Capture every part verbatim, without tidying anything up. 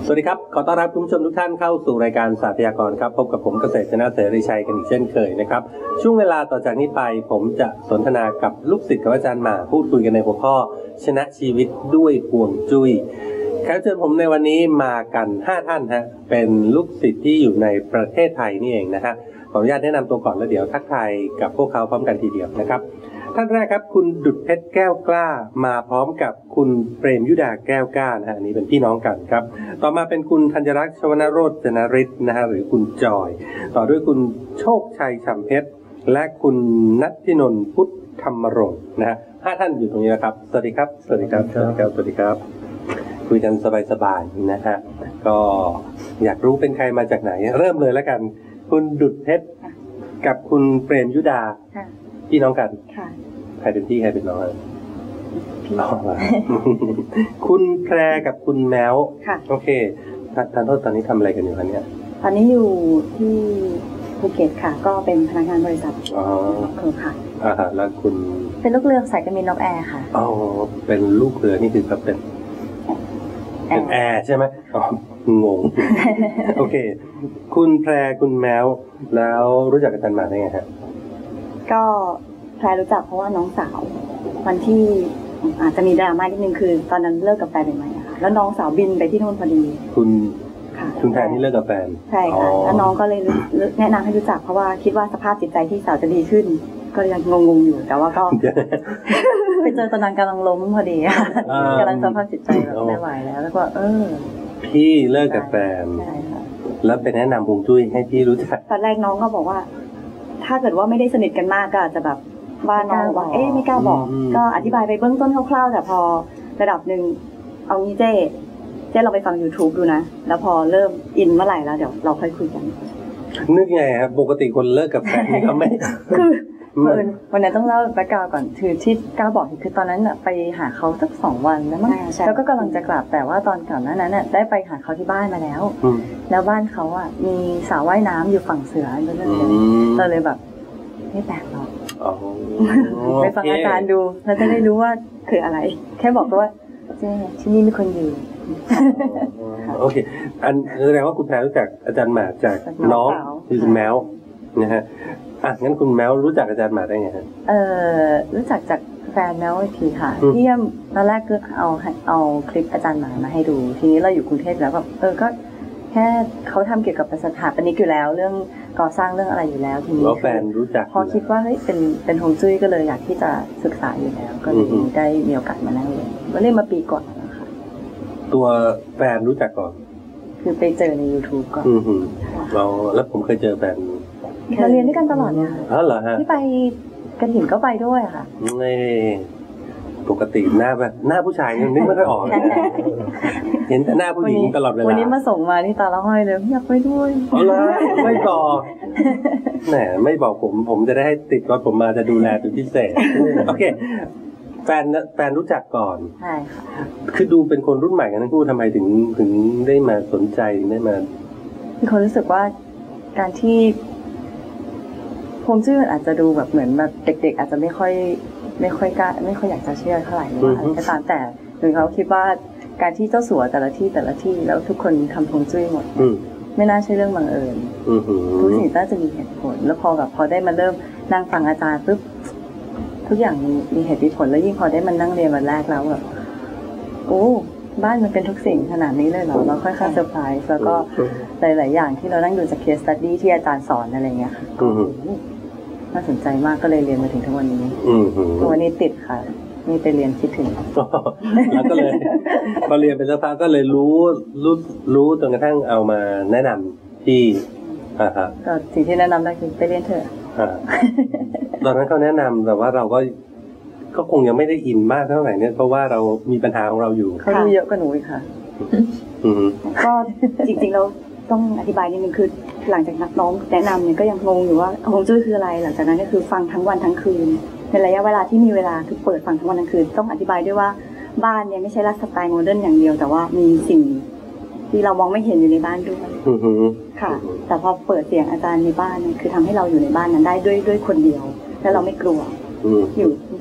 สวัสดีครับขอต้อนรับคุณผู้ชมทุกท่านเข้าสู่รายการศาสตร์พยากรณ์ครับพบกับผมเกษตรชนะเสรีชัยกันอีกเช่นเคยนะครับช่วงเวลาต่อจากนี้ไปผมจะสนทนากับลูกศิษย์ของอาจารย์หมาพูดคุยกันในหัวข้อชนะชีวิตด้วยห่วงจุ้ยแขกเชิญผมในวันนี้มากันห้าท่านฮะเป็นลูกศิษย์ที่อยู่ในประเทศไทยนี่เองนะฮะขออนุญาตแนะนำตัวก่อนแล้วเดี๋ยวทักทายกับพวกเขาพร้อมกันทีเดียวนะครับท่านแรกครับคุณดุจเพชรแก้วกล้ามาพร้อมกับคุณเปรมยุดาแก้วกล้านะฮะอันนี้เป็นพี่น้องกันครับต่อมาเป็นคุณธัญรักษ์ชวนโรจนฤทธิ์นะฮะหรือคุณจอยต่อด้วยคุณโชคชัยฉ่ำเพชรและคุณณัฐินนท์พุทธธรรมรงค์นะฮะห้าท่านอยู่ตรงนี้นะครับสวัสดีครับสวัสดีครับสวัสดีครับสวัสดีครับคุยกันสบายๆนะฮะก็อยากรู้เป็นใครมาจากไหนเริ่มเลยแล้วกันคุณดุจเพชรกับคุณเปรมยุดาพี่น้องกันใครเป็นพี่ใครเป็นน้องพี่คุณแพรกับคุณแมวโอเคท่านโทษตอนนี้ทำอะไรกันอยู่คะเนี่ยตอนนี้อยู่ที่ภูเก็ตค่ะก็เป็นพนักงานบริษัทอ๋อค่ะอ่าฮะแล้วคุณเป็นลูกเรือสายการบินนกแอร์ค่ะอ๋อเป็นลูกเรือนี่คือครับเป็นเป็นแอร์ใช่ไหมอ๋องงโอเคคุณแพรคุณแมวแล้วรู้จักกันมาได้ไงฮะก็แพรรู้จักเพราะว่าน้องสาววันที่อาจจะมีดราม่านิดนึงคือตอนนั้นเลิกกับแฟนใหม่ๆค่ะแล้วน้องสาวบินไปที่โน่นพอดีคุณคุณแพรที่เลิกกับแฟนใช่ค่ะแล้วน้องก็เลยแนะนำให้รู้จักเพราะว่าคิดว่าสภาพจิตใจที่สาวจะดีขึ้นก็ยังงงๆอยู่แต่ว่าก็ไปเจอตอนนั้นกำลังล้มพอดีกำลังสภาพจิตใจแบบไม่ไหวแล้วแล้วก็เออพี่เลิกกับแฟนแล้วไปแนะนำฮวงจุ้ยให้พี่รู้จักตอนแรกน้องก็บอกว่าถ้าเกิดว่าไม่ได้สนิทกันมากก็อาจจะแบบว่าน้องบอกเอ๊ะไม่กล้าบอกก็อธิบายไปเบื้องต้นคร่าวๆแต่พอระดับหนึ่งเอางี้เจ๊เจ๊เราไปฟัง YouTube ดูนะแล้วพอเริ่มอินเมื่อไหร่แล้วเดี๋ยวเราค่อยคุยกันนึกไงครับปกติคนเลิกกับแฟนนี่ก็ไม่คือวันนั้นต้องเล่าแบ็คกราวด์ก่อนคือที่ก้าวบอกคือตอนนั้นไปหาเขาสักสองวันแล้วมั้งแล้วก็กำลังจะกลับแต่ว่าตอนก่อนหน้านั้นได้ไปหาเขาที่บ้านมาแล้วแล้วบ้านเขาอ่ะมีสระว่ายน้ำอยู่ฝั่งเสือนั่นเลยเราเลยแบบไม่แปลกหรอกไปฟังอาจารย์ดูเราจะได้รู้ว่าคืออะไรแค่บอกว่าเจ๊ที่นี่มีคนอยู่โอเคอันแสดงว่าคุณแพรรู้จักอาจารย์หมาจากน้องคือคุณแมวนะฮะอ่ะงั้นคุณแมวรู้จักอาจารย์หมาได้ไงฮะเออรู้จักจากแฟนแมวอีกทีค่ะที่ตอนแรกคือเอาเอาคลิปอาจารย์หมามาให้ดูทีนี้เราอยู่กรุงเทพแล้วแบบเออก็แค่เขาทำเกี่ยวกับสถาปนิกอยู่แล้วเรื่องก่อสร้างเรื่องอะไรอยู่แล้วทีนี้แฟนรู้จักพอคิดว่าเฮ้ยเป็นเป็นฮวงจุ้ยก็เลยอยากที่จะศึกษาอยู่แล้วก็เลยได้มีโอกาสมานั่งเรียนมาเรียนมาปีก่อนนะคะตัวแฟนรู้จักก่อนคือไปเจอใน YouTube ก่อนอือฮึเราแล้วผมเคยเจอแฟนเราเรียนด้วยกันตลอดเนี่ยค่ะอ๋อเหรอฮะที่ไปกันหินก็ไปด้วยค่ะนี่ปกติหน้าแบบหน้าผู้ชายยังนึกไม่ค่อยออกเห็นแต่หน้าผู้หญิงตลอดเวลาวันนี้มาส่งมาที่ตาละห้อยเลยอยากไปด้วยอ๋อเหรอไม่บอกแหมไม่บอกผมผมจะได้ให้ติดรถผมมาจะดูแลเป็นพิเศษโอเคแฟนแฟนรู้จักก่อนใช่ค่ะคือดูเป็นคนรุ่นใหม่กันทั้งคู่ทำไมถึงถึงได้มาสนใจได้มามีคนรู้สึกว่าการที่ฮวงจุ้ยอาจจะดูแบบเหมือนแบบเด็กๆอาจจะไม่ค่อยไม่ค่อยกล้าไม่ค่อยอยากจะเชื่อเท่าไหร่ว่าอะไรก็ตามแต่ถึงเขาคิดว่าการที่เจ้าสัวแต่ละที่แต่ละที่แล้วทุกคนทำฮวงจุ้ยหมดไม่น่าใช่เรื่องบังเอิญทุกสิ่งน่าจะมีเหตุผลแล้วพอแบบพอได้มาเริ่มนั่งฟังอาจารย์ปุ๊บทุกอย่างมีมีเหตุผลแล้วยิ่งพอได้มานั่งเรียนวันแรกแล้วแบบโอ้บ้านมันเป็นทุกสิ่งขนาดนี้เลยเหรอเราค่อยๆเซอร์ไพรส์แล้วก็หลายๆอย่างที่เรานั่งดูจากเคสสตั๊ดดี้ที่อาจารย์สอนอะไรเงี้ยค่ะน่าสนใจมากก็เลยเรียนมาถึงทุกวันนี้ทุกวันนี้ติดค่ะนี่ไปเรียนคิดถึงแล้วก็เลยพอเรียนเป็นสักพักก็เลยรู้รู้รู้จนกระทั่งเอามาแนะนำที่อ่าฮะก็สิ่งที่แนะนำได้คือไปเรียนเถอะตอนนั้นเขาแนะนำแต่ว่าเราก็ก็คงยังไม่ได้อินมากเท่าไหร่เนี่ยเพราะว่าเรามีปัญหาของเราอยู่เขารู้เยอะกว่าหนูอีกค่ะก็จริงๆเราต้องอธิบายนิดนึงคือหลังจากนักน้องแนะนำเนี่ยก็ยังงงอยู่ว่าฮวงจุ้ยคืออะไรหลังจากนั้นก็คือฟังทั้งวันทั้งคืนในระยะเวลาที่มีเวลาคือเปิดฟังทั้งวันทั้งคืนต้องอธิบายด้วยว่าบ้านเนี่ยไม่ใช่สไตล์โมเดิร์นอย่างเดียวแต่ว่ามีสิ่งที่เรามองไม่เห็นอยู่ในบ้านด้วยค่ะแต่พอเปิดเสียงอาจารย์ในบ้านเนี่ยคือทำให้เราอยู่ในบ้านนั้นได้ด้วยด้วยคนเดียวแล้วเราไม่กลัวอยู่เดิน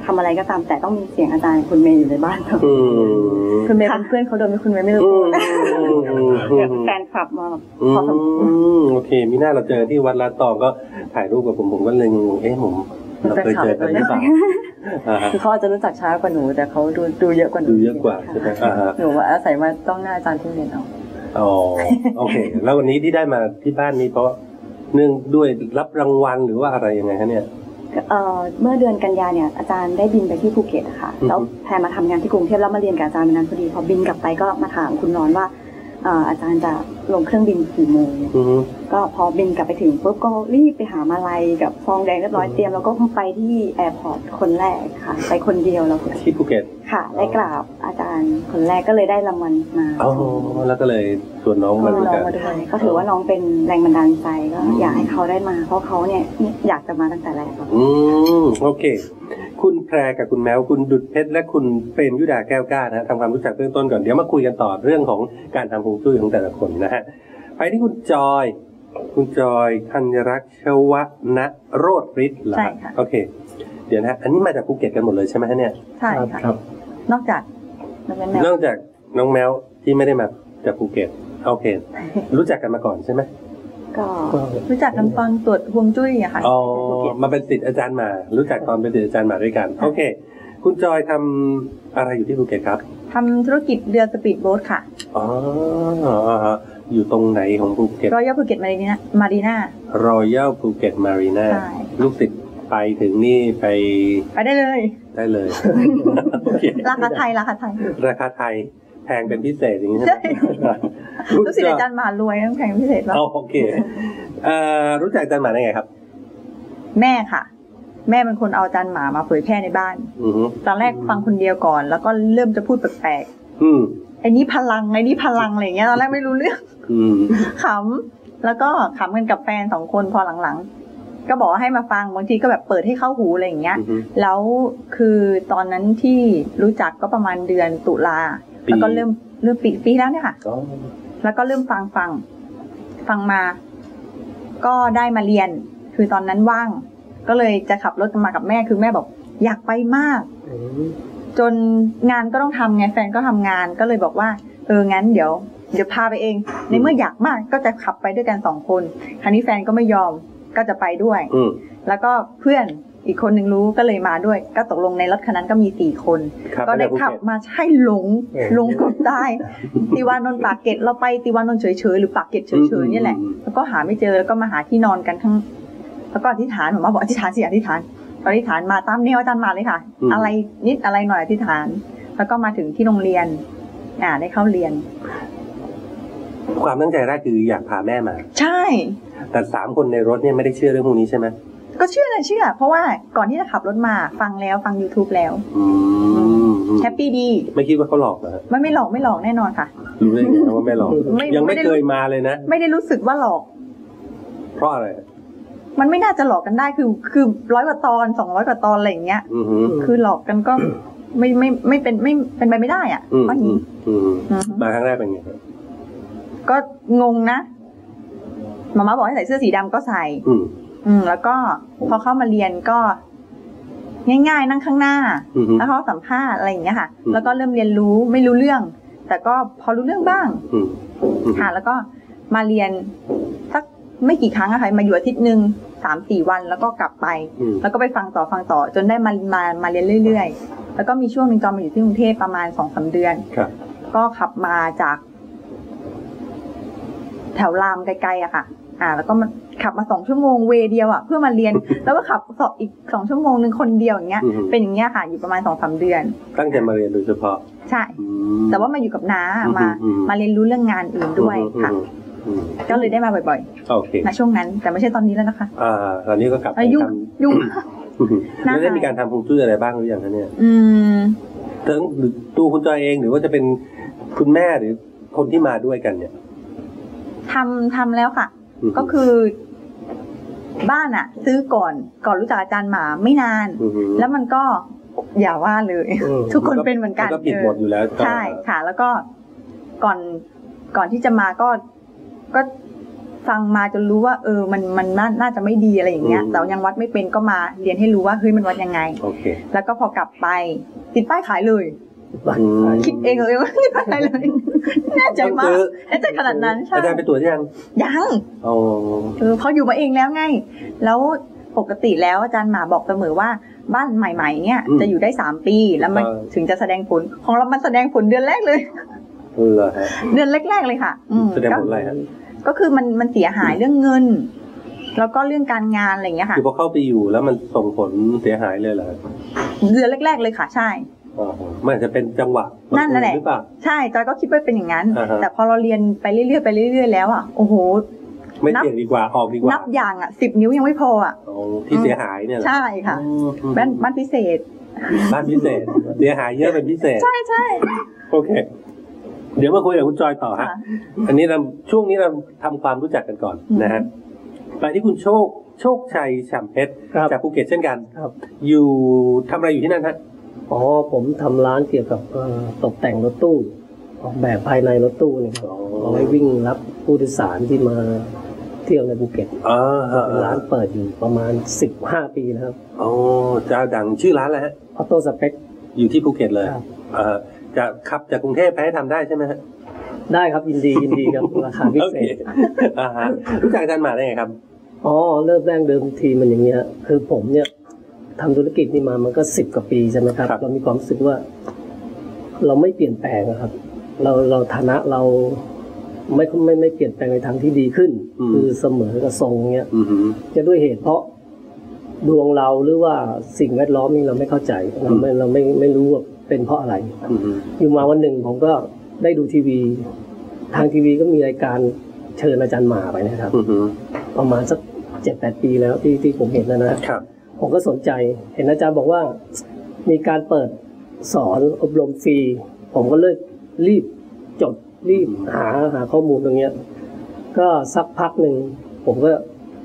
ทำอะไรก็ตามแต่ต้องมีเสียงอาจารย์คุณเมย์อยู่ในบ้านครับอืมคุณเมย์เป็นเพื่อนเขาโดยไม่คุณเมย์ไม่รู้อืตัวมอืมอืมอืแบบมแฟนคลับมาแบบอืพอสมควรมโอเคมีหน้าเราเจอที่วัดลาดตองก็ถ่ายรูปกับผมผมก็เลยงงเอ๊ะผมเราเคยเจอกันหรือเปล่าอ่าฮะคือเขาอาจจะรู้จักช้ากว่าหนูแต่เขาดูดูเยอะกว่าหนูดูเยอะกว่าใช่ไหมอ่าฮะหนูว่าอาศัยมาต้องหน้าอาจารย์ที่เรียนเอาอ๋อโอเค แล้ววันนี้ที่ได้มาที่บ้านนี้เพราะเนื่องด้วยรับรางวัลหรือว่าอะไรยังไงคะเนี่ยเอ่อเมื่อเดือนกันยาเนี่ยอาจารย์ได้บินไปที่ภูเก็ตค่ะอือฮึแล้วแพรมาทำงานที่กรุงเทพแล้วมาเรียนกับอาจารย์วันนั้นพอดีพอบินกลับไปก็มาถามคุณนอนว่าเอ่ออาจารย์จะลงเครื่องบินกี่โมงอืมก็พอบินกลับไปถึงปุ๊บก็รีบไปหามาลัยกับซองแดงเรียบร้อยเตรียมแล้วก็ไปที่แอร์พอร์ตคนแรกค่ะไปคนเดียวแล้วที่ภูเก็ตค่ะได้กราบอาจารย์คนแรกก็เลยได้รางวัลมาอ๋อแล้วก็เลยชวนน้องชวมาน ด้วยน้องกันมาด้วยก็ถือว่าน้องเป็นแรงบันดาลใจก็อยากให้เขาได้มาเพราะเขาเนี่ยอยากจะมาตั้งแต่แรกครับอืมโอเค คุณแพรกับคุณแมวคุณดุจเพชรและคุณเปรมยุดาแก้วกล้านะฮะทำความรู้จักเบื้องต้นก่อนเดี๋ยวมาคุยกันต่อเรื่องของการทำฮวงจุ้ยของแต่ละคนนะฮะไปที่คุณจอย คุณจอยธัญรักษ์ชวนะโรดฤทธิ์เหรอใช่ค่ะโอเค เดี๋ยวนะฮะอันนี้มาจากภูเก็ตกันหมดเลยใช่ไหมฮะเนี่ยใช่ค่ะครับนอกจากนอกจากแนวนอกจากน้องแมวที่ไม่ได้มาจากภูเก็ตโอเค รู้จักกันมาก่อนใช่ไหมก็รู้จักกันตอนตรวจฮวงจุ้ยอะค่ะอ๋อมาเป็นศิษย์อาจารย์หมา รู้จักตอนเป็นศิษย์อาจารย์หมาด้วยกัน โอเค คุณจอยทำอะไรอยู่ที่ภูเก็ตครับทำธุรกิจเรือสปีดโบ๊ทค่ะอ๋อ อยู่ตรงไหนของภูเก็ตรอยัลภูเก็ตมารีนามารีนารอยัลภูเก็ตมารีนาใช่ลูกศิษย์ไปถึงนี่ไปไปได้เลยได้เลย โอเคราคาไทยราคาไทยราคาไทยแพงเป็นพิเศษอย่างนี้ใช่ไหมรู้สึกอาจารย์หมารวยต้องแพงพิเศษแล้วอ๋อโอเคเอ่อรู้จักอาจารย์หมาได้ไงครับแม่ค่ะ แม่เป็นคนเอาอาจารย์หมามาเผยแพร่ในบ้านอือฮึตอนแรกฟังคนเดียวก่อน แล้วก็เริ่มจะพูดแปลกอืมๆไอ้นี่พลังไอ้นี่พลังอะไรอย่างเงี้ยตอนแรกไม่รู้เรื่องอืมขำแล้วก็ขำกันกับแฟนสองคนพอหลังๆ ก็บอกว่าให้มาฟังบางทีก็แบบเปิดให้เข้าหูอะไรอย่างเงี้ยอือฮึแล้วคือตอนนั้นที่รู้จักก็ประมาณเดือนตุลาปีแล้วก็เริ่มเริ่มปีปีแล้วเนี่ยค่ะก็แล้วก็เริ่มฟังฟังฟังมา ก็ได้มาเรียน คือตอนนั้นว่าง ก็เลยจะขับรถมากับแม่คือแม่บอกอยากไปมาก จนงานก็ต้องทำไงแฟนก็ทำงานก็เลยบอกว่าเอองั้นเดี๋ยวเดี๋ยวพาไปเอง ในเมื่ออยากมากก็จะขับไปด้วยกันสองคนคราวนี้แฟนก็ไม่ยอมก็จะไปด้วยอืมแล้วก็เพื่อนอีกคนหนึ่งรู้ก็เลยมาด้วย ก็ตกลงในรถคันนั้นก็มีสี่คนครับก็ได้ปภูขับเก็ตมาใช่หลงหลงเกับได้ติวานนท์ปากเกร็ดเราไปติวานนท์เฉยๆหรือปากเกร็ดเฉยๆนี่แหละ แล้วก็หาไม่เจอแล้วก็มาหาที่นอนกันทั้งแล้วก็อธิษฐานผมมาบอกอธิษฐานสิอธิษฐานอธิษฐานมาตามแนวอาจารย์มาเลยค่ะ อะไรนิดอะไรหน่อยอธิษฐาน แล้วก็มาถึงที่โรงเรียน อ่าได้เข้าเรียนความตั้งใจแรกคืออยากพาแม่มาใช่แต่สามคนในรถเนี่ยไม่ได้เชื่อเรื่องพวกนี้ใช่ไหมก็เชื่อนะเชื่อ เพราะว่าก่อนที่จะขับรถมาฟังแล้วฟัง YouTube แล้วอืมแฮปปี้ดีไม่คิดว่าเขาหลอกเหรอฮะไม่ไม่หลอกไม่หลอกแน่นอนค่ะรู้ได้ไงว่าไม่หลอกไม่ยังไม่ไม่ได้เคยมาเลยนะไม่ได้รู้สึกว่าหลอกเพราะอะไรมันไม่น่าจะหลอกกันได้คือคือร้อยกว่าตอนสองร้อยกว่าตอนอะไรอย่างเงี้ยอือหือคือหลอกกันก็ ไม่ไม่ไม่เป็นไม่เป็นไปไม่ได้อ่ะอืมเพราะอืนี้มอืมอือฮึมาครั้งแรกเป็นไงครับก็งงนะมาม่าบอกให้ใส่เสื้อสีดำก็ใส่อืมอืม แล้วก็พอเข้ามาเรียนก็ ง่ายๆนั่งข้างหน้าอือหือแล้วเขาสัมภาษณ์อะไรอย่างเงี้ยค่ะอืมแล้วก็เริ่มเรียนรู้ไม่รู้เรื่อง แต่ก็พอรู้เรื่องบ้างอืมอืมค่ะ แล้วก็มาเรียนสักไม่กี่ครั้งอะค่ะมาอยู่อาทิตย์หนึ่งสามสี่วันแล้วก็กลับไปอืมแล้วก็ไปฟังต่อฟังต่อ จนได้มามามาเรียนเรื่อยๆ แล้วก็มีช่วงหนึ่งจอมมาอยู่ที่กรุงเทพประมาณสองสามเดือนครับก็ขับมาจาก แถวรามไกลๆอะค่ะ อ่า แล้วก็มาขับมาสองชั่วโมงเวเดียวอะเพื่อมาเรียน แล้วก็ขับสอบอีกสองชั่วโมงหนึ่งคนเดียวอย่างเงี้ยอือหือเป็นอย่างเงี้ยค่ะ อยู่ประมาณสองสามเดือนตั้งใจมาเรียนโดยเฉพาะใช่อืมแต่ว่ามาอยู่กับน้าอืมมาอืมมาเรียนรู้เรื่องงานอื่นด้วยค่ะอืมอืมก็เลยได้มาบ่อยโอเคๆณช่วงนั้น แต่ไม่ใช่ตอนนี้แล้วนะคะอ่า ตอนนี้ก็กลับไปอายุทยุ่งำอืมแล้วได้มีการทำฮวงจุ้ยอะไรบ้างหรือยังคะเนี่ยอืมทั้งหรือตัวคุณจอยเองหรือว่าจะเป็นคุณแม่หรือคนที่มาด้วยกันเนี่ยทำทำแล้วค่ะมก็คือบ้านอะซื้อก่อนก่อนรู้จักอาจารย์หมาไม่นานอือหือแล้วมันก็อย่าว่าเลยอืมทุกคนเป็นเหมือนกันก็ผิดหมดอยู่แล้วใช่ค่ะ แล้วก็ก่อนก่อนที่จะมาก็ก็ฟังมาจนรู้ว่าเออมันมันน่าน่าจะไม่ดีอะไรอย่างเงี้ยอืมแต่ยังวัดไม่เป็นก็มาเรียนให้รู้ว่าเฮ้ยมันวัดยังไงโอเคแล้วก็พอกลับไปติดป้ายขายเลยอืมคิดเองเลยว่าติดป้ายขายเลยแน่ใจมากแน่ใจขนาดนั้นใช่อาจารย์ไปตรวจยังยังอ๋อเออเขาอยู่มาเองแล้วไง แล้วปกติแล้วอาจารย์หมาบอกเสมอว่าบ้านใหม่ๆเนี่ยจะอยู่ได้สามปีแล้วมันถึงจะแสดงผลของเรามันแสดงผลเดือนแรกเลยเหรอฮะเดือนแรกๆเลยค่ะ อืมแสดงผลอะไรฮะก็คือมันมันเสียหายเรื่องเงิน แล้วก็เรื่องการงานอะไรอย่างเงี้ยค่ะคือพอเข้าไปอยู่แล้วมันส่งผลเสียหายเลยเหรอเดือนแรก ๆเลยค่ะ ใช่อ๋อมันอาจจะเป็นจังหวะนั่นแหละหรือเปล่าใช่จอยก็คิดว่าเป็นอย่างนั้นอ่าฮะแต่พอเราเรียนไปเรื่อยๆไปเรื่อยๆแล้วอ่ะโอ้โหไม่นับเสี่ยงดีกว่าออกดีกว่านับอย่างอ่ะสิบนิ้วยังไม่พออ่ะอ๋อที่เสียหายเนี่ยเหรอใช่ค่ะอืมอืมบ้านบ้านพิเศษบ้านพิเศษ เสียหายเยอะเป็นพิเศษใช่ใช่โอเค เดี๋ยวมาคุยกับคุณจอยต่อฮะค่ะอันนี้เราช่วงนี้เราทำความรู้จักกันก่อนอืมนะฮะไปที่คุณโชคโชคชัยฉ่ำเพชรครับจากภูเก็ตเช่นกันครับอยู่ทำอะไรอยู่ที่นั่นฮะอ๋อผมทำร้านเกี่ยวกับเอ่อตกแต่งรถตู้ออกแบบภายในรถตู้เนี่ยครับเอาไว้วิ่งรับผู้โดยสารที่มาเที่ยวในภูเก็ตอ๋อเป็นร้านเปิดอยู่ประมาณสิบห้าปีแล้วครับอ๋อเจ้าดังชื่อร้านอะไรฮะออโต้สเปคอยู่ที่ภูเก็ตเลยครับเอ่อจะขับจากกรุงเทพไปให้ทำได้ใช่ไหมฮะได้ครับยินดียินดีครับ ราคาพิโอเศเคษอ่าฮะรู้จักอาจารย์หมาได้ไงครับอ๋อเริ่มแรกเดิมทีมันอย่างเงี้ยคือผมเนี่ยทำธุรกิจนี่มามันก็สิบกว่าปีใช่ไหมครับครับเรามีความรู้สึกว่า เราไม่เปลี่ยนแปลงอะครับ เราเราฐานะเราไม่ไม่ไม่เปลี่ยนแปลงในทางที่ดีขึ้น คือเสมอกับทรงเงี้ยอือหือจะด้วยเหตุเพราะดวงเราหรือว่าสิ่งแวดล้อมนี่เราไม่เข้าใจเราไม่เราไม่ไม่รู้ว่าเป็นเพราะอะไรอือหืออยู่มาวันหนึ่งผมก็ได้ดูทีวี ทางทีวีก็มีรายการเชิญอาจารย์หมาไปนะครับอือหือประมาณสักเจ็ดแปดปีแล้วที่ที่ผมเห็นนะนะครับ ผมก็สนใจ เห็นอาจารย์บอกว่ามีการเปิดสอนอบรมฟรีผมก็เลยรีบจดรีบหาหาข้อมูลตรงเนี้ย ก็สักพักหนึ่งผมก็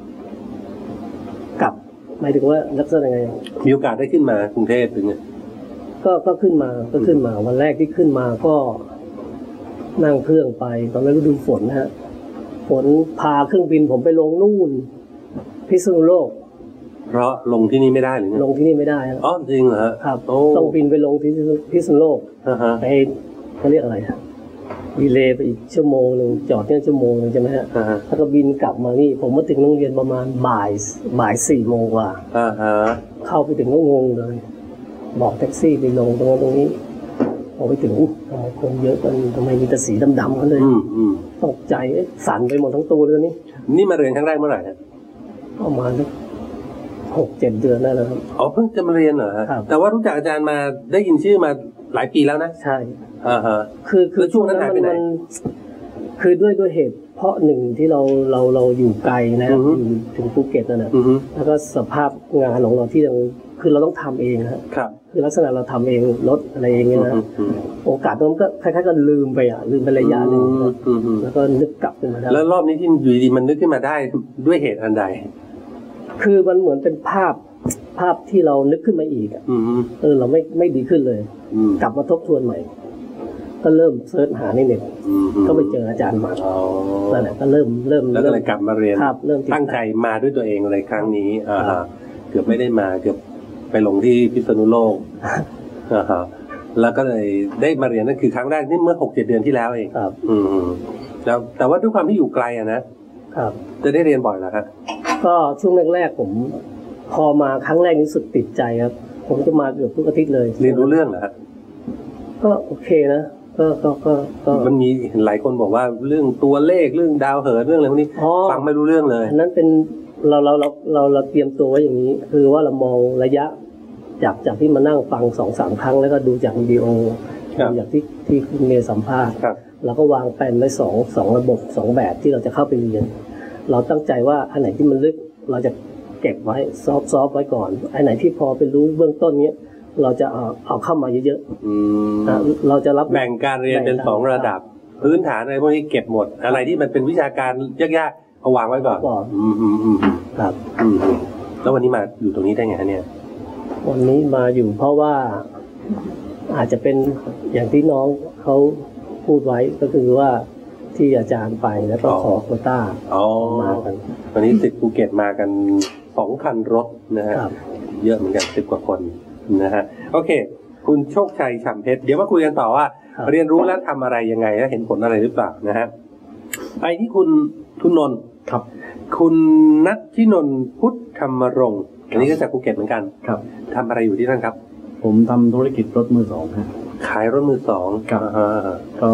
กลับหมายถึงว่าลักษณะยังไงมีโอกาสได้ขึ้นมากรุงเทพหรือไงก็ก็ขึ้นมาก็ขึ้นมา วันแรกที่ขึ้นมาก็นั่งเครื่องไปตอนนั้นฤดูฝนนะฮะฝนพาเครื่องบินผมไปลงนู่นพิษณุโลกเพราะลงที่นี่ไม่ได้หรือไงลงที่นี่ไม่ได้ครับอ๋อจริงเหรอฮะครับโอ้ต้องบินไปลงที่พิษณุโลกอ่าฮะไปเขาเรียกอะไรอะดีเลย์ไปอีกชั่วโมงหนึ่งจอดเนี่ยชั่วโมงหนึงใช่ไหมฮะอ่าฮะแล้วก็บินกลับมานี่ ผมมาถึงโรงเรียนประมาณบ่ายบ่ายสี่โมงกว่าอ่าฮะเข้าไปถึงก็งงเลย บอกแท็กซี่ไปลงตรงนั้นตรงนี้พอไปถึงอุ๊ยทำไมคนเยอะกันทำไมมีแต่สีดำๆกันเลยอืมอืมตกใจเอ๊ะสั่นไปหมดทั้งตัวเลยนี่นี่มาเรียนครั้งแรกเมื่อไหร่ฮะประมาณสักหกเจ็ดเดือนได้แล้วครับอ๋อเพิ่งจะมาเรียนเหรอฮะครับแต่ว่ารู้จักอาจารย์มาได้ยินชื่อมาหลายปีแล้วนะใช่อ่าฮะคือคือแล้วช่วงนั้นหายไปไหนมัคือด้วยด้วยเหตุ เพราะหนึ่งที่เราเราเราอยู่ไกลนะครับอือฮึอยู่ถึงภูเก็ตนั่นแหละอือฮึแล้วก็สภาพงานของเราที่เราคือเราต้องทำเองนะครับครับคือลักษณะเราทำเองรถอะไรเองเนี่ยนะอืมอืมโอกาสตรงนั้นก็คล้ายๆก็ลืมไปอ่ะลืมไประยะหนึ่งอืมอืมอืมแล้วก็นึกกลับขึ้นมาได้แล้วรอบนี้ที่อยู่ดีๆมันนึกขึ้นมาได้ด้วยเหตุอันใดคือมันเหมือนเป็นภาพภาพที่เรานึกขึ้นมาอีกอะอืมอืมเออเราไม่ไม่ดีขึ้นเลยอืมกลับมาทบทวนใหม่ ก็เริ่มเสิร์ชหาในเน็ตอืมอืมก็ไปเจออาจารย์หมาอ๋อนั่นแหละก็เริ่มเริ่มแล้วก็เลยกลับมาเรียนครับเริ่มติดตั้งใจมาด้วยตัวเองเลยครั้งนี้อ่าครัฮะบเกือบไม่ได้มาเกือบไปลงที่พิษณุโลกอ่าฮะแล้วก็เลยได้มาเรียนนั่นคือครั้งแรกนี่เมื่อหกเจ็ดเดือนที่แล้วเองครับอืมแล้วแต่ว่าด้วยความที่อยู่ไกลอะนะครับ จะได้เรียนบ่อยเหรอฮะก็ช่วงแรกๆผม พอมาครั้งแรกนี้รู้สึกติดใจครับ ผมจะมาเกือบทุกอาทิตย์เลยเรียนรู้เรื่องเหรอฮะก็โอเคนะก็ก็ก็ก็มันมีหลายคนบอกว่าเรื่องตัวเลขเรื่องดาวเหินเรื่องอะไรพวกนี้อ๋อฟังไม่รู้เรื่องเลยอันนั้นเป็นเราเราเราเราเราเตรียมตัวไว้อย่างนี้ คือว่าเรามองระยะจากจากที่มานั่งฟังสองสามครั้งแล้วก็ดูจากวิดีโอครับดูจากที่ที่คุณเมย์สัมภาษณ์ครับเราก็วางแผนไว้สองสองระบบสองแบบที่เราจะเข้าไปเรียน เราตั้งใจว่าอันไหนที่มันลึกเราจะเก็บไว้ซอฟซอฟไว้ก่อนอันไหนที่พอเป็นรู้เบื้องต้นเนี้ยเราจะเอาเอาเข้ามาเยอะอืมๆนะเราจะรับแบ่งการเรียนเป็นแบ่งสองระดับ พื้นฐานอะไรพวกนี้เก็บหมด อะไรที่มันเป็นวิชาการยากๆเอาวางไว้ก่อนก่อนอืมอืมอืมอืมครับอืมอืมแล้ววันนี้มาอยู่ตรงนี้ได้ไงฮะเนี่ยวันนี้มาอยู่เพราะว่าอาจจะเป็นอย่างที่น้องเขาพูดไว้ก็คือว่าที่อาจารย์ไปแล้วก็ขอโควต้าอ๋อมากันวันนี้สิทธิ์ภูเก็ตมากันสองคันรถนะฮะครับเยอะเหมือนกันสิบกว่าคนนะฮะโอเค คุณโชคชัยฉ่ำเพชรเดี๋ยวมาคุยกันต่อว่าครับเรียนรู้แล้วทำอะไรยังไงแล้วเห็นผลอะไรหรือเปล่านะฮะไปที่คุณทุนนนท์ครับคุณนัทที่นนท์พุทธธรรมรงค์อันนี้ก็จากภูเก็ตเหมือนกันครับทำอะไรอยู่ที่นั่นครับผมทำธุรกิจรถมือสองฮะขายรถมือสองครับอ่าก็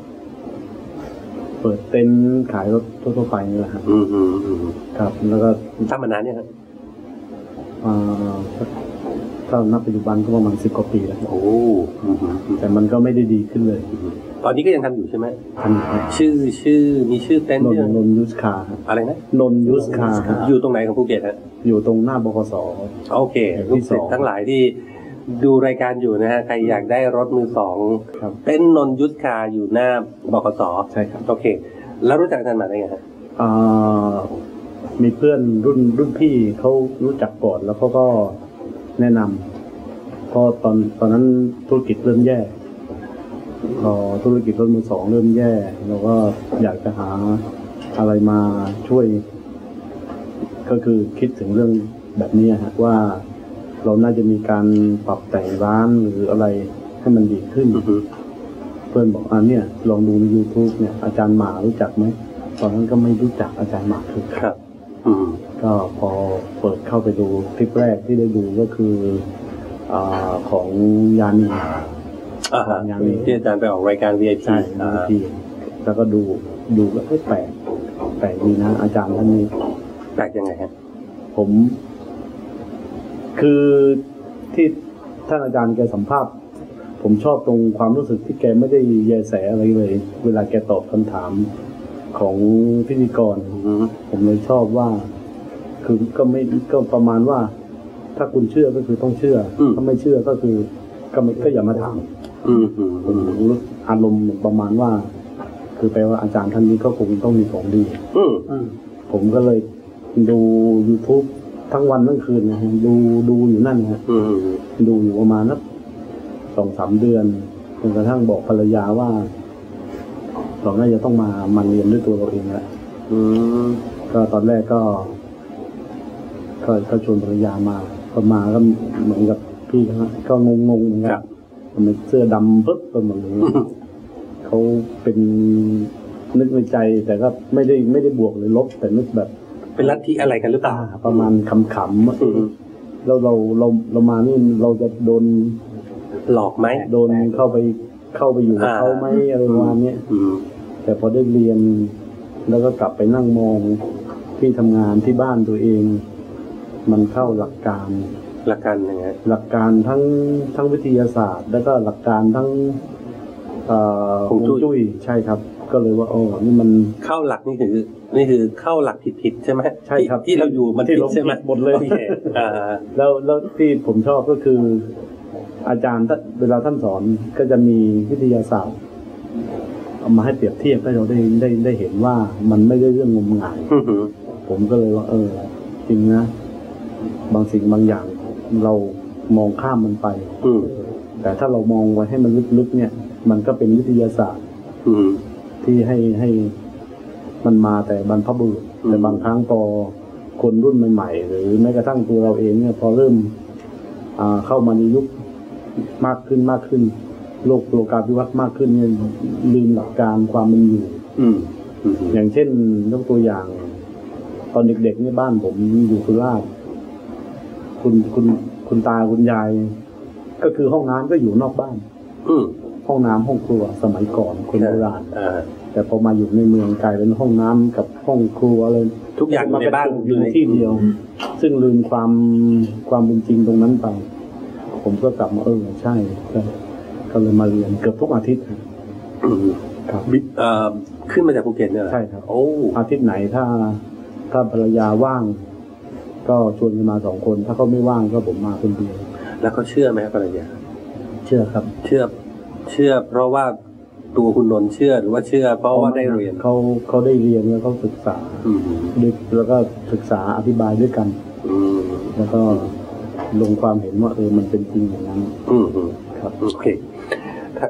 เปิดเต็นท์ขายรถทั่วๆไปนี่แหละฮะอืมอืมอืมครับ แล้วก็ทำมานานเนี่ยครับอ่าถ้านับปัจจุบันก็ประมาณสิบกว่าปีแล้วโอ้อืมอืมอืมแต่มันก็ไม่ได้ดีขึ้นเลยตอนนี้ก็ยังทำอยู่ใช่ไหมทำอยู่ฮะชื่อชื่อมีชื่อเต็นท์นนชื่อนนยูสคาฮะอะไรนะนนยูสคาฮะอยู่ตรงไหนของภูเก็ตฮะอยู่ตรงหน้าบขสโอเคอย่างลูที่กศิษสองย์ทั้งหลายที่ดูรายการอยู่นะฮะใครอยากได้รถมือสองครับเต้นนนยุทธคาอยู่หน้าบขสใช่ครับโอเค แล้วรู้จักอาจารย์หมาได้ไงฮะอ่ามีเพื่อนรุ่นรุ่นพี่เขารู้จักก่อนแล้วเขาก็แนะนำเพราะตอนตอนนั้นธุรกิจเริ่มแย่พอธุรกิจรถมือสองเริ่มแย่เราก็อยากจะหาอะไรมาช่วย ก็คือคิดถึงเรื่องแบบนี้ฮะว่าเราน่าจะมีการปรับแต่งร้านหรืออะไรให้มันดีขึ้นอือฮึเพื่อนบอกอ่าเนี่ยลองดูใน YouTube เนี่ยอาจารย์หมารู้จักไหมตอนนั้นก็ไม่รู้จักอาจารย์หมาคือใครครับ อืมก็พอเปิดเข้าไปดูคลิปแรกที่ได้ดูก็คืออาของยานีอ่าฮะอย่างนี้ที่อาจารย์ไปออกรายการ วี ไอ พีใช่อ่าบางทีแล้วก็ดูดูก็เอ้ยแปลกแปลกดีนะอาจารย์ท่านนี้แปลกยังไงฮะผม คือที่ท่านอาจารย์แกสัมภาษณ์ผมชอบตรงความรู้สึกที่แกไม่ได้แยแสอะไรเลย เวลาแกตอบคำถามของพิธีกรอืมผมเลยชอบว่า คือก็ไม่ก็ประมาณว่า ถ้าคุณเชื่อก็คือต้องเชื่ออถ้าไม่เชื่อก็คือก็ไม่ก็อย่ามาถามอืมอืมผอืมมรู้อารมณ์ประมาณว่า คือแปลว่าอาจารย์ท่านนี้ก็คงต้องมีของดีอืมผมก็เลยดู YouTube ทั้งวันทั้งคืนนะฮะดูดูอยู่นั่นนะฮะอืมดูอยู่ประมาณนักสองสามเดือนจนกระทั่งบอกภรรยาว่าเราน่าจะต้องมามาเรียนด้วยตัวเราเองแล้วอืมก็ตอนแรกก็ ก็ก็ชวนภรรยามาก็มาก็เหมือนกับพี่เขาฮะก็งงงๆเหมือนกันทำไมเสื้อดำปึ๊บไปหมดเลยเขาเป็นนึกในใจ แต่ก็ไม่ได้ไม่ได้บวกหรือลบ แต่นึกแบบเป็นลัทธิอะไรกันหรือเปล่าอ่าประมาณขำๆว่าเออือมแล้วเราเราเรามานี่เราจะโดนหลอกไหมโดนเข้าไปเข้าไปอยู่กับเขาไหมอะไรประมาณเนี้ยอืมแต่พอได้เรียน แล้วก็กลับไปนั่งมองที่ทำงานที่บ้านตัวเอง มันเข้าหลักการหลักการยังไงหลักการทั้งทั้งวิทยาศาสตร์ แล้วก็หลักการทั้งเอ่อฮวงจุ้ยใช่ครับ ก็เลยว่าโอ้นี่มันเข้าหลักนี่คือนี่คือเข้าหลักผิดๆใช่ไหมใช่ครับที่ที่เราอยู่มันที่ผิดเราใช่ไหมผิดหมดเลยโอเคอ่าแล้วแล้วที่ผมชอบก็คือ อาจารย์ท่านเวลาท่านสอนก็จะมีวิทยาศาสตร์เอามาให้เปรียบเทียบให้เราได้ได้ได้เห็นว่ามันไม่ได้เรื่องงมงายอือหือผมก็เลยว่า เออ จริงนะ บางสิ่งบางอย่างเรามองข้ามมันไปอืมแต่ถ้าเรามองไว้ให้มันลึกๆเนี่ย มันก็เป็นวิทยาศาสตร์อืมที่ให้ให้มันมาแต่บรรพบุรุษอืมแต่บางครั้งพอคนรุ่นใหม่ๆหรือแม้กระทั่งตัวเราเองเนี่ย พอเริ่ม อ่าเข้ามาในยุคมากขึ้นมากขึ้น โลกโลกาภิวัตน์มากขึ้นเนี่ยลืมหลักการความเป็นอยู่อืมอืมอย่างเช่นยกตัวอย่าง ตอนเด็กๆในบ้านผมอยู่สุราษฎร์คุณคุณคุณตาคุณยาย ก็คือห้องน้ำก็อยู่นอกบ้านอืมห้องน้ำห้องครัวสมัยก่อนคนโบราณอ่าแต่พอมาอยู่ในเมืองกลายเป็นห้องน้ำกับห้องครัวเลยทุกอย่างอยู่ในบ้านอยู่ในที่เดียว ซึ่งลืมความความเป็นจริงตรงนั้นไป ผมก็กลับมาเออใช่ก็ก็เลยมาเรียนเกือบทุกอาทิตย์อืมครับบิ๊กเอ่อขึ้นมาจากภูเก็ตเนี่ยเหรอใช่ครับโอ้อาทิตย์ไหนถ้าถ้าภรรยาว่าง ก็ชวนกันมาสองคน ถ้าเขาไม่ว่างก็ผมมาคนเดียวแล้วเขาเชื่อไหมครับภรรยาเชื่อครับเชื่อ เชื่อ เพราะว่าตัวคุณนนท์เชื่อหรือว่าเชื่อ เพราะว่าได้เรียนเขาเขาได้เรียนแล้วเขาศึกษาอืมด้วยแล้วก็ศึกษาอธิบายด้วยกันอืมแล้วก็ลงความเห็นว่าเออมันเป็นจริงอย่างนั้นอืมอืมครับโอเคถ้า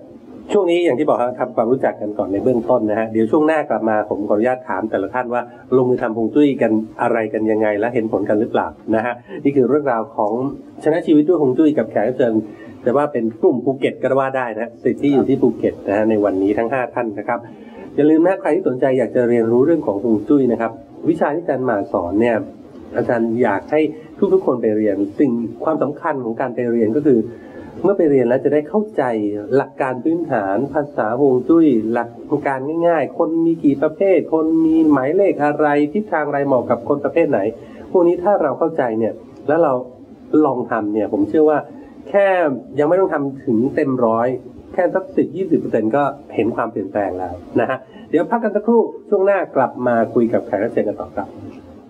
ช่วงนี้อย่างที่บอกครับทำความรู้จักกันก่อนในเบื้องต้นนะฮะเดี๋ยวช่วงหน้ากลับมาผมขออนุญาตถามแต่ละท่านว่าลงมือทำฮวงจุ้ยกันอะไรกันยังไงและเห็นผลกันหรือเปล่านะฮะนี่คือเรื่องราวของชนะชีวิตด้วยฮวงจุ้ยกับแขกรับเชิญแต่ว่าเป็นกลุ่มภูเก็ตก็ว่าได้นะสิทธิ์ที่อยู่ที่ภูเก็ตนะฮะในวันนี้ทั้งห้าท่านนะครับอย่าลืมนะใครที่สนใจอยากจะเรียนรู้เรื่องของฮวงจุ้ยนะครับวิชาที่อาจารย์หมาสอนเนี่ยอาจารย์อยากให้ทุกๆคนไปเรียนสิ่งความสำคัญของการไปเรียนก็คือเมื่อไปเรียนแล้วจะได้เข้าใจหลักการพื้นฐานภาษาฮวงจุ้ยหลักการง่ายๆคนมีกี่ประเภทคนมีหมายเลขอะไรทิศทางอะไรเหมาะกับคนประเภทไหนพวกนี้ถ้าเราเข้าใจเนี่ยแล้วเราลองทำเนี่ยผมเชื่อว่าแค่ยังไม่ต้องทำถึงเต็มร้อยแค่สักสิบยี่สิบเปอร์เซ็นต์ก็เห็นความเปลี่ยนแปลงแล้วนะฮะเดี๋ยวพักกันสักครู่ช่วงหน้ากลับมาคุยกับแขกรับเชิญกันต่อครับ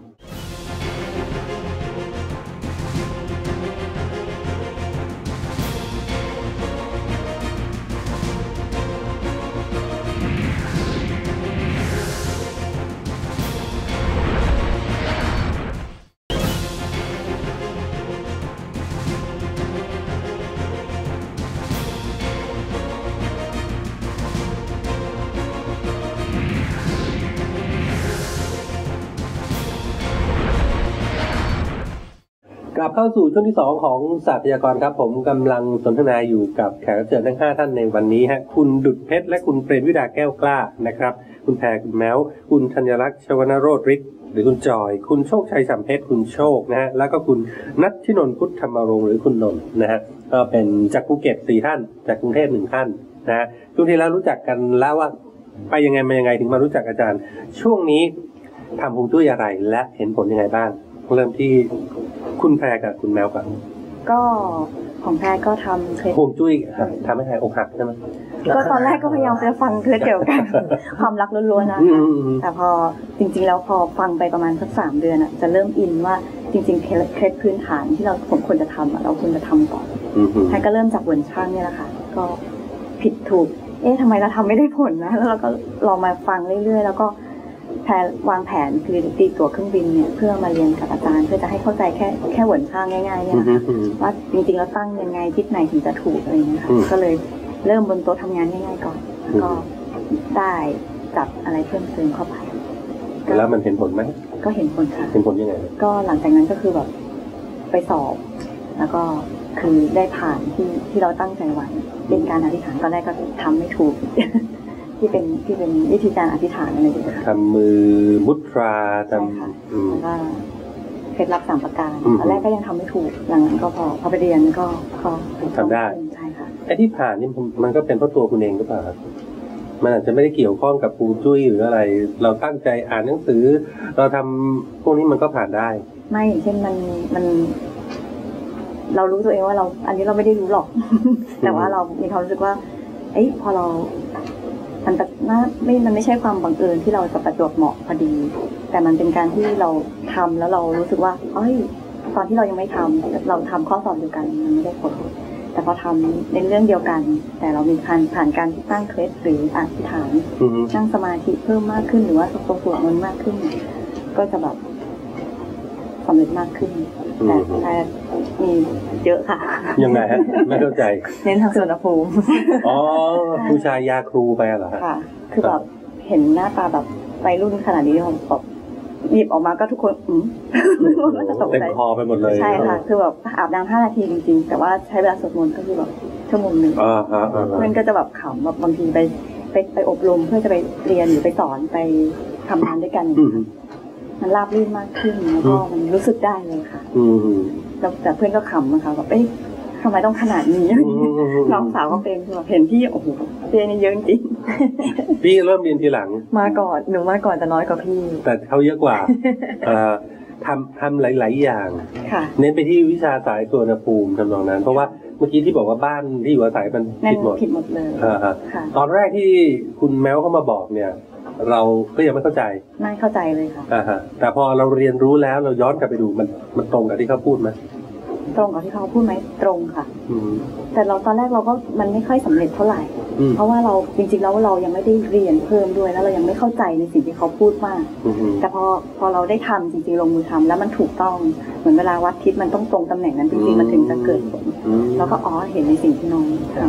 กลับเข้าสู่ช่วงที่สองของศาสตร์พยากรณ์ครับผมกำลังสนทนาอยู่กับแขกรับเชิญทั้งห้าท่านในวันนี้ฮะคุณดุจเพชรและคุณเปรมวิดาแก้วกล้านะครับคุณแพรคุณแม้วคุณธัญลักษณ์ชวนโรจน์ฤทธิ์หรือคุณจอยคุณโชคชัยฉ่ำเพชรคุณโชคนะฮะแล้วก็คุณนัทชินนท์พุทธธรรมรงค์หรือคุณนนท์นะฮะก็เป็นจากภูเก็ตสี่ท่านจากกรุงเทพหนึ่งท่านนะฮะช่วงที่แล้วรู้จักกันแล้วว่าไปยังไงมายังไงถึงมารู้จักอาจารย์ช่วงนี้ทำฮวงจุ้ยอะไรและเห็นผลยังไงบ้างเริ่มที่คุณแพรกับคุณแมวก่อนก็ของแพรก็ทำเคล็ดฮวงจุ้ยทำให้หายอกหักใช่ไหมก็ตอนแรกก็พยายามจะฟังเคล็ดเกี่ยวกับ ความรักล้วนๆนะคะแต่พอจริงๆแล้วพอฟังไปประมาณสักสามเดือนอ่ะจะเริ่มอินว่าจริงๆเคล็ดพื้นฐานที่เราผมควรจะทำอ่ะเราควรจะทำก่อนแพรก็เริ่มจากเหวนช่างนี่แหละค่ะก็ผิดถูกเอ๊ะทำไมเราทำไม่ได้ผลนะแล้วเราก็ลองมาฟังเรื่อยๆแล้วก็แพรวางแผนคือตีตั๋วเครื่องบินเนี่ยเพื่อมาเรียนกับอาจารย์เพื่อจะให้เข้าใจแค่แค่เหวนช่างง่ายๆเนี่ยนะคะว่าจริงๆแล้วตั้งยังไงทิศไหนถึงจะถูกอะไรอย่างเงี้ยค่ะก็เลยเริ่มบนโต๊ะทำงานง่ายๆก่อนก็ได้จับอะไรเพิ่มเติมเข้าไปแล้วมันเห็นผลไหมก็เห็นผลค่ะเห็นผลยังไงก็หลังจากนั้นก็คือแบบไปสอบแล้วก็คือได้ผ่านที่ที่เราตั้งใจไว้เป็นการอธิษฐานตอนแรกก็ทำไม่ถูกที่เป็นที่เป็นวิธีการอธิษฐานอะไรอย่างเงี้ยทำมือมุตราทำแล้วก็เคล็ดลับสามประการตอนแรกก็ยังทำไม่ถูกหลังนั้นก็พอพอไปเรียนก็ก็ทำได้ใช่ค่ะไอ้ที่ผ่านนี่มันก็เป็นเพราะตัวคุณเองหรือเปล่ามันอาจจะไม่ได้เกี่ยวข้องกับฮวงจุ้ยหรืออะไรเราตั้งใจอ่านหนังสือเราทำพวกนี้มันก็ผ่านได้ไม่เช่นมันมันเรารู้ตัวเองว่าเราอันนี้เราไม่ได้รู้หรอก แต่ว่าเรามีความรู้สึกว่าเอ้ยพอเรามันน่าไม่มันไม่ใช่ความบังเอิญที่เราจะประจวบเหมาะพอดีแต่มันเป็นการที่เราทำแล้วเรารู้สึกว่าเอ้ยตอนที่เรายังไม่ทำเราทำข้อสอบเดียวกันมันไม่ได้ผลแต่พอทำในเรื่องเดียวกันแต่เรามีการผ่านการตั้งเคล็ดหรืออธิษฐานนั่งสมาธิเพิ่มมากขึ้นหรือว่าตรงตัวมันมากขึ้นก็จะแบบสำเร็จมากขึ้นแต่แต่มีเยอะค่ะยังไงฮะไม่เข้าใจเน้นทางสวนภูมิอ๋อผู้ชายยาครูไปเหรอค่ะคือแบบเห็นหน้าตาแบบวัยรุ่นขนาดนี้แบบหยิบออกมาก็ทุกคนอืมก็จะตกใจเต็มคอไปหมดเลยใช่ค่ะคือแบบอาบน้ำห้านาทีจริงๆแต่ว่าใช้เวลาสวดมนต์ก็คือแบบชั่วโมงหนึ่งเพื่อนก็จะแบบขำแบบบางทีไปไปไปอบรมเพื่อจะไปเรียนหรือไปสอนไปทำงานด้วยกันมันราบรื่นมากขึ้นแล้วก็มันรู้สึกได้เลยค่ะแล้วแต่เพื่อนก็ขำนะคะแบบเอ๊ะทำไมต้องขนาดนี้น้องสาวก็เป็นคือแบบเห็นพี่โอ้โหเรียนนี่เยอะจริงพี่เริ่มเรียนทีหลังมาก่อนหนูมาก่อนแต่น้อยกว่าพี่แต่เขาเยอะกว่าทำทำหลายๆอย่างเน้นไปที่วิชาสายสวนภูมิทำนองนั้นเพราะว่าเมื่อกี้ที่บอกว่าบ้านที่อยู่อาศัยมันผิดหมดผิดหมดเลยตอนแรกที่คุณแมวเข้ามาบอกเนี่ยเราก็ยังไม่เข้าใจไม่เข้าใจเลยค่ะอ่าฮะแต่พอเราเรียนรู้แล้วเราย้อนกลับไปดูมันมันตรงกับที่เขาพูดไหมตรงกับที่เขาพูดไหมตรงค่ะแต่เราตอนแรกเราก็มันไม่ค่อยสำเร็จเท่าไหร่เพราะว่าเราจริงๆแล้วเรายังไม่ได้เรียนเพิ่มด้วยแล้วเรายังไม่เข้าใจในสิ่งที่เขาพูดมากแต่พอพอเราได้ทำจริงๆลงมือทำแล้วมันถูกต้องเหมือนเวลาวัดทิศมันต้องตรงตำแหน่งนั้นจริงๆมันถึงจะเกิดผลแล้วก็อ๋อเห็นในสิ่งที่น้องทำ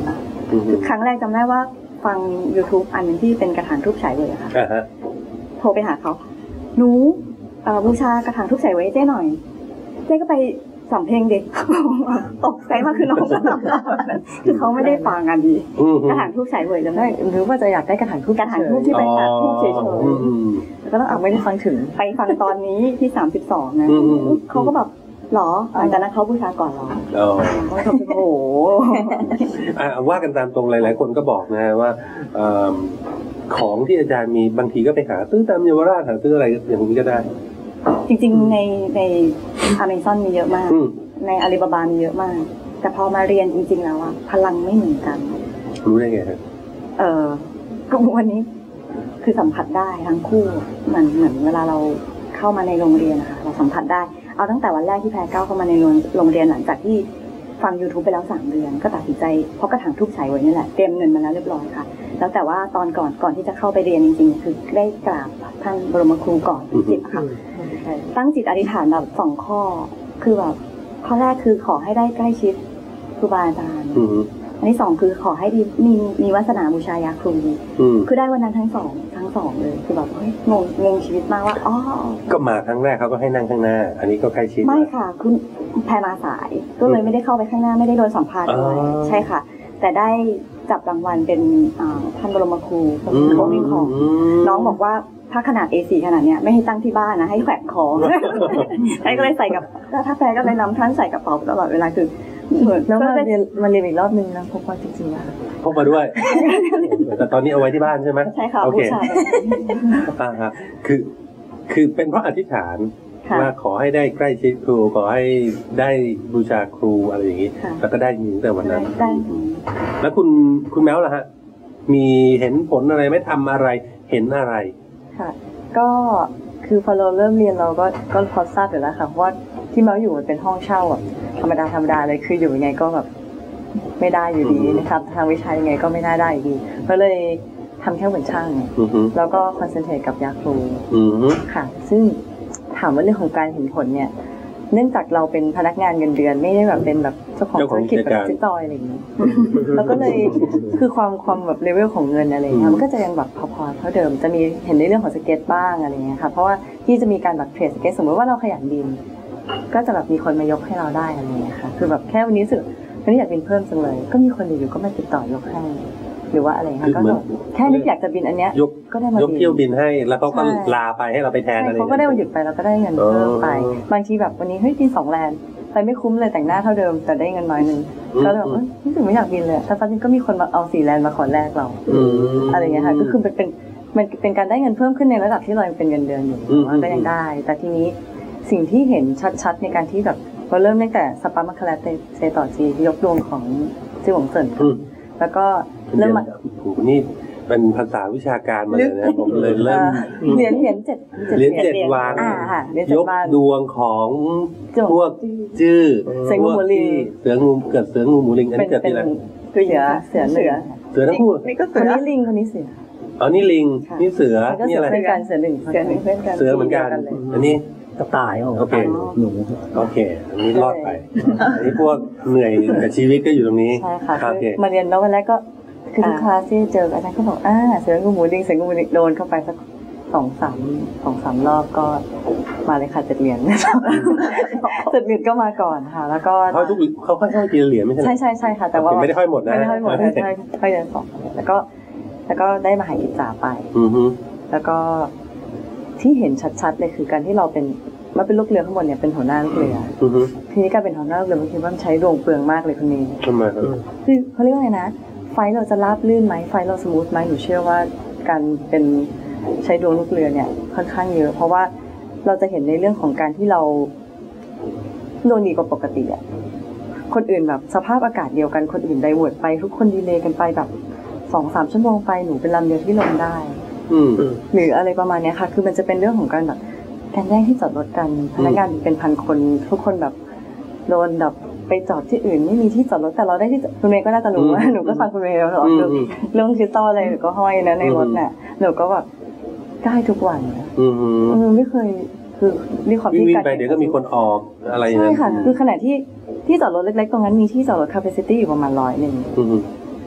คือครั้งแรกจำได้ว่าฟัง YouTube อันหนึงที่เป็นกระถางทูบฉายเวยอะค่ะอ่าฮะโทรไปหาเขาหนูเอ่อบูชากระถางทูบฉายเวยให้เจ้หน่อยเจ้ก็ไปสำเพลงเด็ก ตกใจมากคือน้องก็ทำคือเขาไม่ได้ฟังกันดีอืมกระถางทูบฉายเวยจำได้หรือว่าจะอยากได้กระถางทูบกระถางทูบที่เป็นกระถางทูบเฉยอืมอืมๆแล้วก็ต้องอ่ะเอาไม่ได้ฟังถึงไปฟังตอนนี้ที่สามสิบสองนะอืมอืมอืมเขาก็แบบหรอหลังจากนั้นเขาบูชาก่อนเหรออ๋อเขาก็แบบโอ้โหอ่ะว่ากันตามตรงหลายๆคนก็บอกนะว่าเอิ่มของที่อาจารย์มีบางทีก็ไปหาซื้อตามเยาวราชหาซื้ออะไรอย่างนี้ก็ได้จริงๆในในอเมซอนมีเยอะมากอืมในอาลีบาบามีเยอะมาก แต่พอมาเรียนจริง ๆ แล้วอะพลังไม่เหมือนกันรู้ได้ไงฮะเออก็วันนี้คือสัมผัสได้ทั้งคู่เหมือนเหมือนเวลาเราเข้ามาในโรงเรียนนะคะเราสัมผัสได้เอาตั้งแต่วันแรกที่แพรก้าวเข้ามาในโรงเรียนหลังจากที่ฟัง YouTube ไปแล้วสามเดือนก็ตัดสินใจเพราะกระถางทูบฉายไว้นี่แหละเตรียมเงินมาแล้วเรียบร้อยค่ะ แล้วแต่ว่าตอนก่อนก่อนที่จะเข้าไปเรียนจริงๆคือได้กราบท่านบรมครูก่อนจิตค่ะ ตั้งจิตอธิษฐานแบบสองข้อ คือแบบข้อแรกคือขอให้ได้ใกล้ชิดครูบาอาจารย์อืมอันที่สองคือขอให้ดีมีมีวาสนาบูชายาครูอืมคือได้วันนั้นทั้งสองทั้งสองเลยคือแบบเฮ้ยงงงงชีวิตมากว่าอ๋อก็มาครั้งแรกเขาก็ให้นั่งข้างหน้า อันนี้ก็ใกล้ชิดไม่ค่ะคุณแพรมาสาย ก็เลยไม่ได้เข้าไปข้างหน้าไม่ได้โดนสัมภาษณ์ด้วยอ๋อใช่ค่ะ แต่ได้จับรางวัลเป็นอ่าท่านบรมครูพระอืมโคมิ่งของมน้องบอกว่าถ้าขนาด เอ โฟร์ ขนาดเนี้ยไม่ให้ตั้งที่บ้านนะให้แขวนคอ แพรก็เลยใส่กับถ้าแพรก็เลยนำท่านใส่กระเป๋าตลอดเวลาคือเหมือนแล้วมาก็เรียนมาเรียนอีกรอบนึงนะพบว่าจริงๆอะพกมาด้วย แต่ตอนนี้เอาไว้ที่บ้านใช่ไหมใช่ค่ะโอบูเคชาอ่าฮะคือคือเป็นเพราะอธิษฐานค่ะว่าขอให้ได้ใกล้ชิดครู ขอให้ได้บูชาครูอะไรอย่างนี้ค่ะแล้วก็ได้ยินแต่วันได้นั้นได้แล้วคุณคุณแมวล่ะฮะ มีเห็นผลอะไรไหม่ทำอะไรเห็นอะไรค่ะ ก็คือพอเราเริ่มเรียนเราก็ก็พอทราบอยู่แล้วค่ะเพราะว่าที่เราอยู่มันเป็นห้องเช่าอ่ะธรรมดาธรรมดาเลยคืออยู่ยังไงก็แบบไม่ได้อยู่ดีนะครับทางวิชายังไงก็ไม่น่าได้อยู่ดีก็เลยทำแค่เหมือนช่างอือฮึแล้วก็คอนเซนเทรตกับยาครูอือฮึค่ะ ซึ่งถามว่าเรื่องของการเห็นผลเนี่ย เนื่องจากเราเป็นพนักงานเงินเดือนไม่ได้แบบเป็นแบบเจ้าของธุรกิจแบบจิ๊จอยอะไรอย่างนี้ แล้วก็เลยคือความความแบบเลเวลของเงินอะไรเงี้ยมันก็จะยังแบบพอๆเท่าเดิมจะมีเห็นในเรื่องของสเก็ตบ้างอะไรเงี้ยค่ะเพราะว่าที่จะมีการแบบเทรดสเก็ตสมมติว่าเราขยันบิน ก็จะแบบมีคนมายกให้เราได้อะไรเงี้ยค่ะคือแบบแค่วันนี้รู้สึกวันนี้อยากบินเพิ่มจังเลย ก็มีคนอยู่ๆก็มาติดต่อยกให้หรือว่าอะไรเงี้ยก็แบบแค่นึกอยากจะบินอันเนี้ยยกก็ได้มายกเที่ยวบินให้แล้วเขาก็ใช่ลาไปให้เราไปแทนใช่อะไรเขาก็ได้วันหยุดไปเราก็ได้เงินเพิ่มไปอ๋อบางทีแบบวันนี้เฮ้ยบินสองแลนด์ไปไม่คุ้มเลยแต่งหน้าเท่าเดิมแต่ได้เงินน้อยนึงก็เลยแบบเอ้ยรู้สึกไม่อยากบินเลยแต่ตอนนี้ก็มีคนมาเอาสี่แลนด์มาขอแลกเราอืมอะไรเงี้ยค่ะก็คือเป็นเป็นมันเป็นการได้เงินเพิ่มขึ้นในระดับที่เรายังเป็นเงินเดือนอยู่อืมมันก็ยังได้ แต่ทีนี้สิ่งที่เห็นชัดๆในการที่แบบพอเริ่มตั้งแต่สปามัคคาราเตเซต่อจียกดวงของจิ๋วหวงเซินอืมแล้วก็เริ่มมาโอ้โหนี่เป็นภาษาวิชาการมาเลยนะผมเลยเริ่มเหรียญเหรียญเจ็ดเหรียญเจ็ดวางอ่าค่ะเหรียญเจ็ยดกวางดวงของจิ๋วพวกจื้อเสืองูหมูลิงเสืองูเกิดเสืองูหมูลิงอันเป็นี้นเกิดเป็นที่ไหนเสือเสือเหนือเสือทั้งคู่นี่ก็คเสืนอนี้ลิงคนนี้เสืออ๋อนี่ลิงค่ะนี่เสือแล้วก็นี่เสือะไรเพื่อนกันเสือหนึ่งเสือหนึ่งเพื่อนกันเสือเหมือนกันเลยอันนี้กระต่ายอ๋อโอเคหนูโอเค อันนี้รอดไป อันนี้พวกเหนื่อยกับชีวิตก็อยู่ตรงนี้ใช่ค่ะโอเคคือมาเรียนแล้ววันแรกก็คือทุกคลาสที่เจออาจารย์ก็บอกอ่าเสืองูหมูลิงเสืองูหมูลิงโดนเข้าไปสักสองสามสองสามรอบก็มาเลยค่ะเจ็ดเหรียญ เจ็ดเหรียญก็มาก่อนค่ะ แล้วก็เขาทุกเขาค่อยๆกินเหรียญไม่ใช่เหรอใช่ใช่ใช่ค่ะ แต่ว่าไม่ได้ค่อยหมดนะไม่ได้ค่อยหมดไม่ได้ค่อยเดือนสองแล้วก็แล้วก็ได้มหากิจจาไปอือฮึแล้วก็ที่เห็นชัดๆเลยคือการที่เราเป็นมาเป็นลูกเรือข้างบนเนี่ยเป็นหัวหน้าลูกเรืออือฮึทีนี้การเป็นหัวหน้าลูกเรือมันคิดว่ามันใช้ดวงเปลืองมากเลยคนนี้ทำไมครับคือเขาเรียกว่าไงนะ ไฟเราจะราบลื่นไหมไฟเราสมูทไหมหนูเชื่อว่าการเป็นใช้ดวงลูกเรือเนี่ยค่อนข้างเยอะ เพราะว่าเราจะเห็นในเรื่องของการที่เราโดนดีกว่าปกติอ่ะคนอื่นแบบสภาพอากาศเดียวกันคนอื่นไดเวิร์ดไปทุกคนดีเลย์กันไปแบบสองสามชั่วโมงไปหนูเป็นลำเดียวที่ลงได้อืมหรืออะไรประมาณเนี้ยค่ะ คือมันจะเป็นเรื่องของการแบบการแย่งที่จอดรถกันพนักงานเป็นพันคนทุกคนแบบโดนแบบไปจอดที่อื่นไม่มีที่จอดรถแต่เราได้ที่จอดคุณเมย์ก็น่าจะรู้ว่าหนูก็ฟังคุณเมย์แล้วหรออืมเรื่องอืมเรื่องคริสตัลอะไรหนูก็ห้อยนะในรถน่ะหนูก็แบบได้ทุกวันนะอืมฮึเออไม่เคยคือมีความวิ่งที่วิ่งการไปเดี๋ยวก็มีคนออกอะไรอย่างใช่นั้นค่ะ คือขณะที่ที่จอดรถเล็กๆตรงนั้นมีที่จอดรถ capacity อยู่ประมาณร้อยหนึ่งอืมฮึ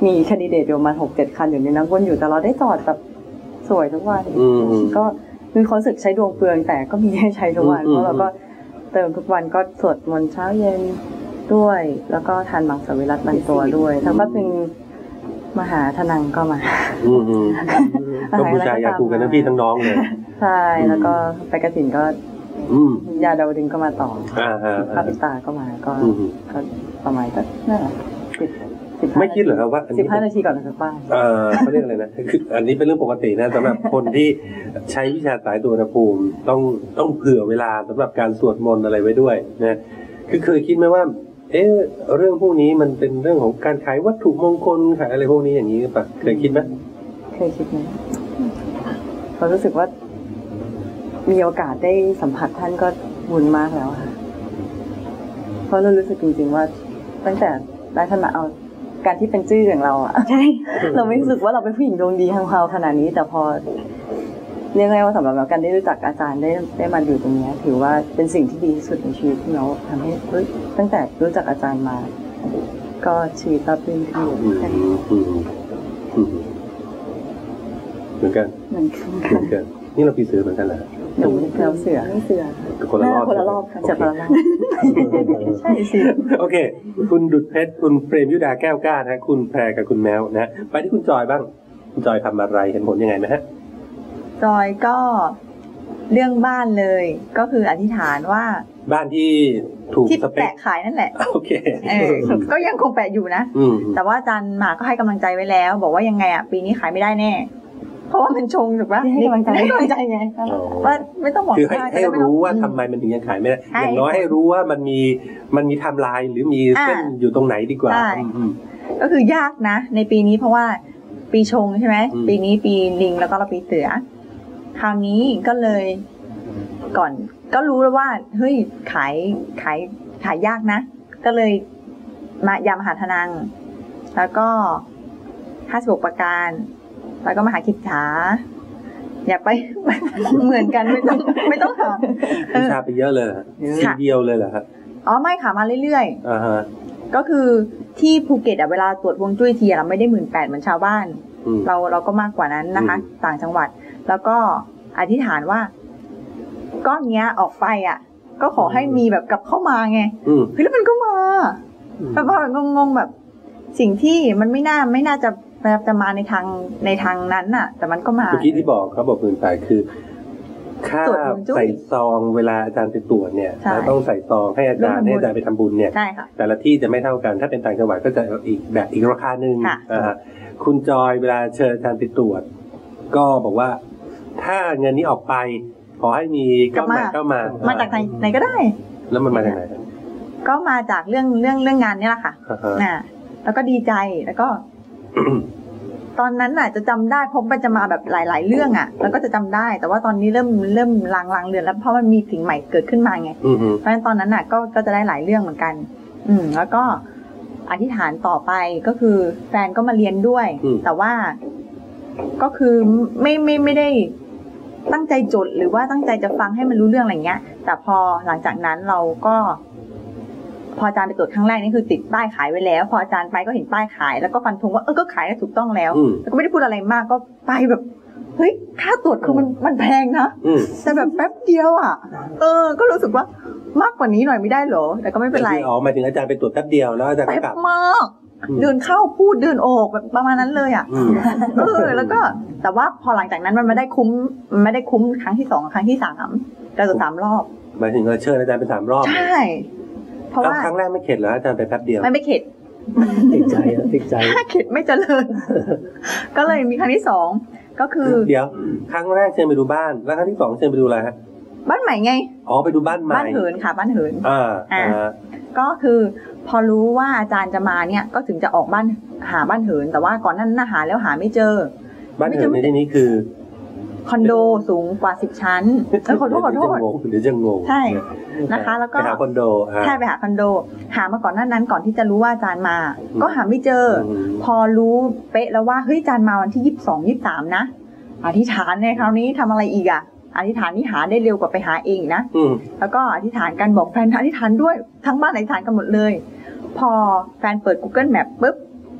มีแคนดิเดตอยู่ประมาณหกเจ็ดคันอยู่ในนั้นวนอยู่แต่เราได้จอดแบบสวยทุกวันอืมก็คือความรู้สึกใช้ดวงเปลืองแต่ก็มีให้ใช้ทุกวันอืมเพราะเราก็เติมทุกวันก็สวดมนต์เช้าเย็นด้วย แล้วก็ทานมังสวิรัติบางตัวด้วยทั้งก็เป็นมหาธนังก็มาอืมอืมก็บูชายาคูกันทั้งพี่ทั้งน้องเลยใช่แล้วก็ไปกระถิ่นก็อืมยาดาวดึงก็มาต่ออ่าฮะพระปิตาก็มาก็อืมก็ประมาณก็นั่นแหละสิบสิบห้าไม่คิดเหรอครับว่าอันสินี้บห้านาทีก่อนจากบ้านเออเขาเรียกอะไรนะคืออันนี้เป็นเรื่องปกตินะสำหรับคนที่ใช้วิชาสายตัวอุณหภูมิต้องต้องเผื่อเวลาสำหรับการสวดมนต์อะไรไว้ด้วยนะคือเคยคิดไหมว่า เอ๊ะเรื่องพวกนี้มันเป็นเรื่องของการขายวัตถุมงคลขายอะไรพวกนี้อย่างนี้ป่ะเคยคิดไหมเคยคิดไหมเรารู้สึกว่า มีโอกาสได้สัมผัสท่านก็บุญมากแล้วค่ะเพราะเรารู้สึกจริงๆว่า ตั้งแต่ได้ท่านมาเอาการที่เป็นจื้ออย่างเราอะใช่เราไม่รู้สึกว่าเราเป็นผู้หญิงดวงดีทางเราขนาดนี้ แต่พอเรียกได้ว่าสำหรับเราการได้รู้จักอาจารย์ได้ได้มาอยู่ตรงนี้ถือว่าเป็นสิ่งที่ดีที่สุดในชีวิตที่เราทำให้เฮ้ยตั้งแต่รู้จักอาจารย์มา ก็ชีวิตราบรื่นขึ้นอืมอืมอืมเหมือนกันเหมือนกันเหมือนกันนี่เราปีเสือเหมือนกันเหรอหนูเราเสือไม่เสือคนละรอบคนละรอบค่ะจากคนละรอบใช่สิโอเค คุณดุจเพชรคุณเปรมยุดาแก้วกล้านะคุณแพรกับคุณแมวนะไปที่คุณจอยบ้างคุณจอยทำอะไรเห็นผลยังไงไหมฮะจอยก็เรื่องบ้านเลย ก็คืออธิษฐานว่าบ้านที่ถูกที่สเปคแปะขายนั่นแหละโอเคเออก็ยังคงแปะอยู่นะอืมแต่ว่าอาจารย์หมาก็ให้กำลังใจไว้แล้ว บอกว่ายังไงอ่ะปีนี้ขายไม่ได้แน่ เพราะว่ามันชงถูกปะให้กำลังใจให้กำลังใจไงอ๋อว่าไม่ต้องบอกคือให้ว่าให้จะได้ไม่ต้องรู้ว่าทำไมมันถึงยังขายไม่ได้ใช่อย่างน้อยให้รู้ว่ามันมีมันมีไทม์ไลน์หรือมีเส้นอ่าอยู่ตรงไหนดีกว่าใช่อืมก็คือยากนะ ในปีนี้เพราะว่าปีชงใช่ไหมอืมปีนี้ปีลิงแล้วก็เราปีเสือ คราวนี้ก็เลยก่อน ก็รู้แล้วว่าเฮ้ยขายขายขายยากนะ ก็เลยมายามหาธนัง แล้วก็ห้าสิบหกประการ แล้วก็มหาคิดฉาอยากไป เหมือนกันไม่ต้องไม่ต้องหาๆวิชาไปเยอะเลยเหรอทีเดียวเลยเหรอครับอ๋อไม่ค่ะมาเรื่อยอ่าฮะๆ ก็คือที่ภูเก็ตอะเวลาตรวจฮวงจุ้ยทีอะเราไม่ได้หมื่นแปดเหมือนชาวบ้านอืมเราเราก็มากกว่านั้นนะคะอืมต่างจังหวัด แล้วก็อธิษฐานว่า ก้อนเนี้ยออกไปอ่ะ ก็ขอให้มีแบบกลับเข้ามาไงอืมเฮ้ยแล้วมันก็มาแบบว่างงๆแบบ สิ่งที่มันไม่น่าไม่น่าจะจะมาในทางในทางนั้นน่ะ แต่มันก็มาเมื่อกี้ที่บอกเขาบอกหมื่นแปดคือ ค่าตรวจฮวงจุ้ยใส่ซองเวลาอาจารย์ไปตรวจเนี่ยใช่เราต้องใส่ซองให้อาจารย์ร่วมทำบุญให้อาจารย์ไปทำบุญเนี่ยใช่ค่ะแต่ละที่จะไม่เท่ากัน ถ้าเป็นต่างจังหวัดก็จะอีกแบบอีกราคาหนึ่งค่ะอ่าฮะคุณจอยเวลาเชิญอาจารย์ไปตรวจ ก็บอกว่า ถ้าเงินนี้ออกไป ขอให้มีก้อนใหม่เข้ามามาจากไหนไหนก็ได้แล้วมันมาจากไหนก็มาจากเรื่องเรื่องเรื่องงานเนี่ยแหละค่ะอ่าฮะน่ะแล้วก็ดีใจแล้วก็ ตอนนั้นน่ะ จะจำได้เพราะมันจะมาแบบหลาย ๆ เรื่องอ่ะ แล้วก็จะจำได้ แต่ว่าตอนนี้เริ่มเริ่มลางลางๆเรือนแล้วเพราะมันมีสิ่งใหม่เกิดขึ้นมาไงอืมฮึเพราะฉะนั้นตอนนั้นน่ะก็ก็จะได้หลายเรื่องเหมือนกัน อืม แล้วก็อธิษฐานต่อไปก็คือแฟนก็มาเรียนด้วย แต่ว่าก็คือไม่ไม่ไม่ได้ตั้งใจจดหรือว่าตั้งใจจะฟังให้มันรู้เรื่องอะไรเงี้ย แต่พอหลังจากนั้นเราก็ พออาจารย์ไปตรวจครั้งแรกนี่คือติดป้ายขายไว้แล้ว พออาจารย์ไปก็เห็นป้ายขายแล้วก็ฟันธงว่าเออก็ขายได้ถูกต้องแล้วอืมแล้วก็ไม่ได้พูดอะไรมากก็ไปแบบเฮ้ยค่าตรวจคือมันมันแพงนะอืมแต่แบบแป๊บเดียวอ่ะ เออ ก็รู้สึกว่ามากกว่านี้หน่อยไม่ได้เหรอ แต่ก็ไม่เป็นไรคืออ๋อหมายถึงอาจารย์ไปตรวจแป๊บเดียวแล้วอาจารย์ก็แป๊บกลับมากอืมเดินเข้าพูดเดินออกแบบประมาณนั้นเลยอ่ะอืมเออ แล้วก็ แต่ว่าพอหลังจากนั้นมันไม่ได้คุ้มมันไม่ได้คุ้มครั้งที่สองครั้งที่สามเราจะสามรอบหมายถึงเราเชิญอาจารย์ไปสามรอบใช่ เพราะแล้วว่าครั้งแรกไม่เข็ดเหรออาจารย์ไปแป๊บเดียวไม่ไม่เข็ดติดใจอะติดใจถ้าเข็ดไม่เจริญ ก็เลยมีครั้งที่สองก็คือเดี๋ยว ครั้งแรกเชิญไปดูบ้าน แล้วครั้งที่สองเชิญไปดูอะไรฮะบ้านใหม่ไงอ๋อไปดูบ้านใหม่บ้านเหินค่ะ บ้านเหินอ่าอ่าอ่าก็คือพอรู้ว่าอาจารย์จะมาเนี่ย ก็ถึงจะออกบ้านหาบ้านเหิน แต่ว่าก่อนหนั้นน่ะหาแล้วหาไม่เจอบ้านเหินในที่นี้คือคอนโดสูงกว่าสิบชั้นเอ้ยขอโทษขอโทษเดี๋ยวจะงงใช่ นะคะ แล้วก็ไปหาคอนโดอ่าใช่ไปหาคอนโด หามาก่อนหน้านั้นก่อนที่จะรู้ว่าอาจารย์มาอืมก็หาไม่เจออืมพอรู้เป๊ะแล้วว่าเฮ้ยอาจารย์มาวันที่ยี่สิบสองยี่สิบสามนะอธิษฐานในคราวนี้ทำอะไรอีกอ่ะอธิษฐานนี่หาได้เร็วกว่าไปหาเองอีกนะอืมแล้วก็อธิษฐานกันบอกแฟนอธิษฐานด้วยทั้งบ้านอธิษฐานกันหมดเลย พอแฟนเปิด Google Map ปุ๊บ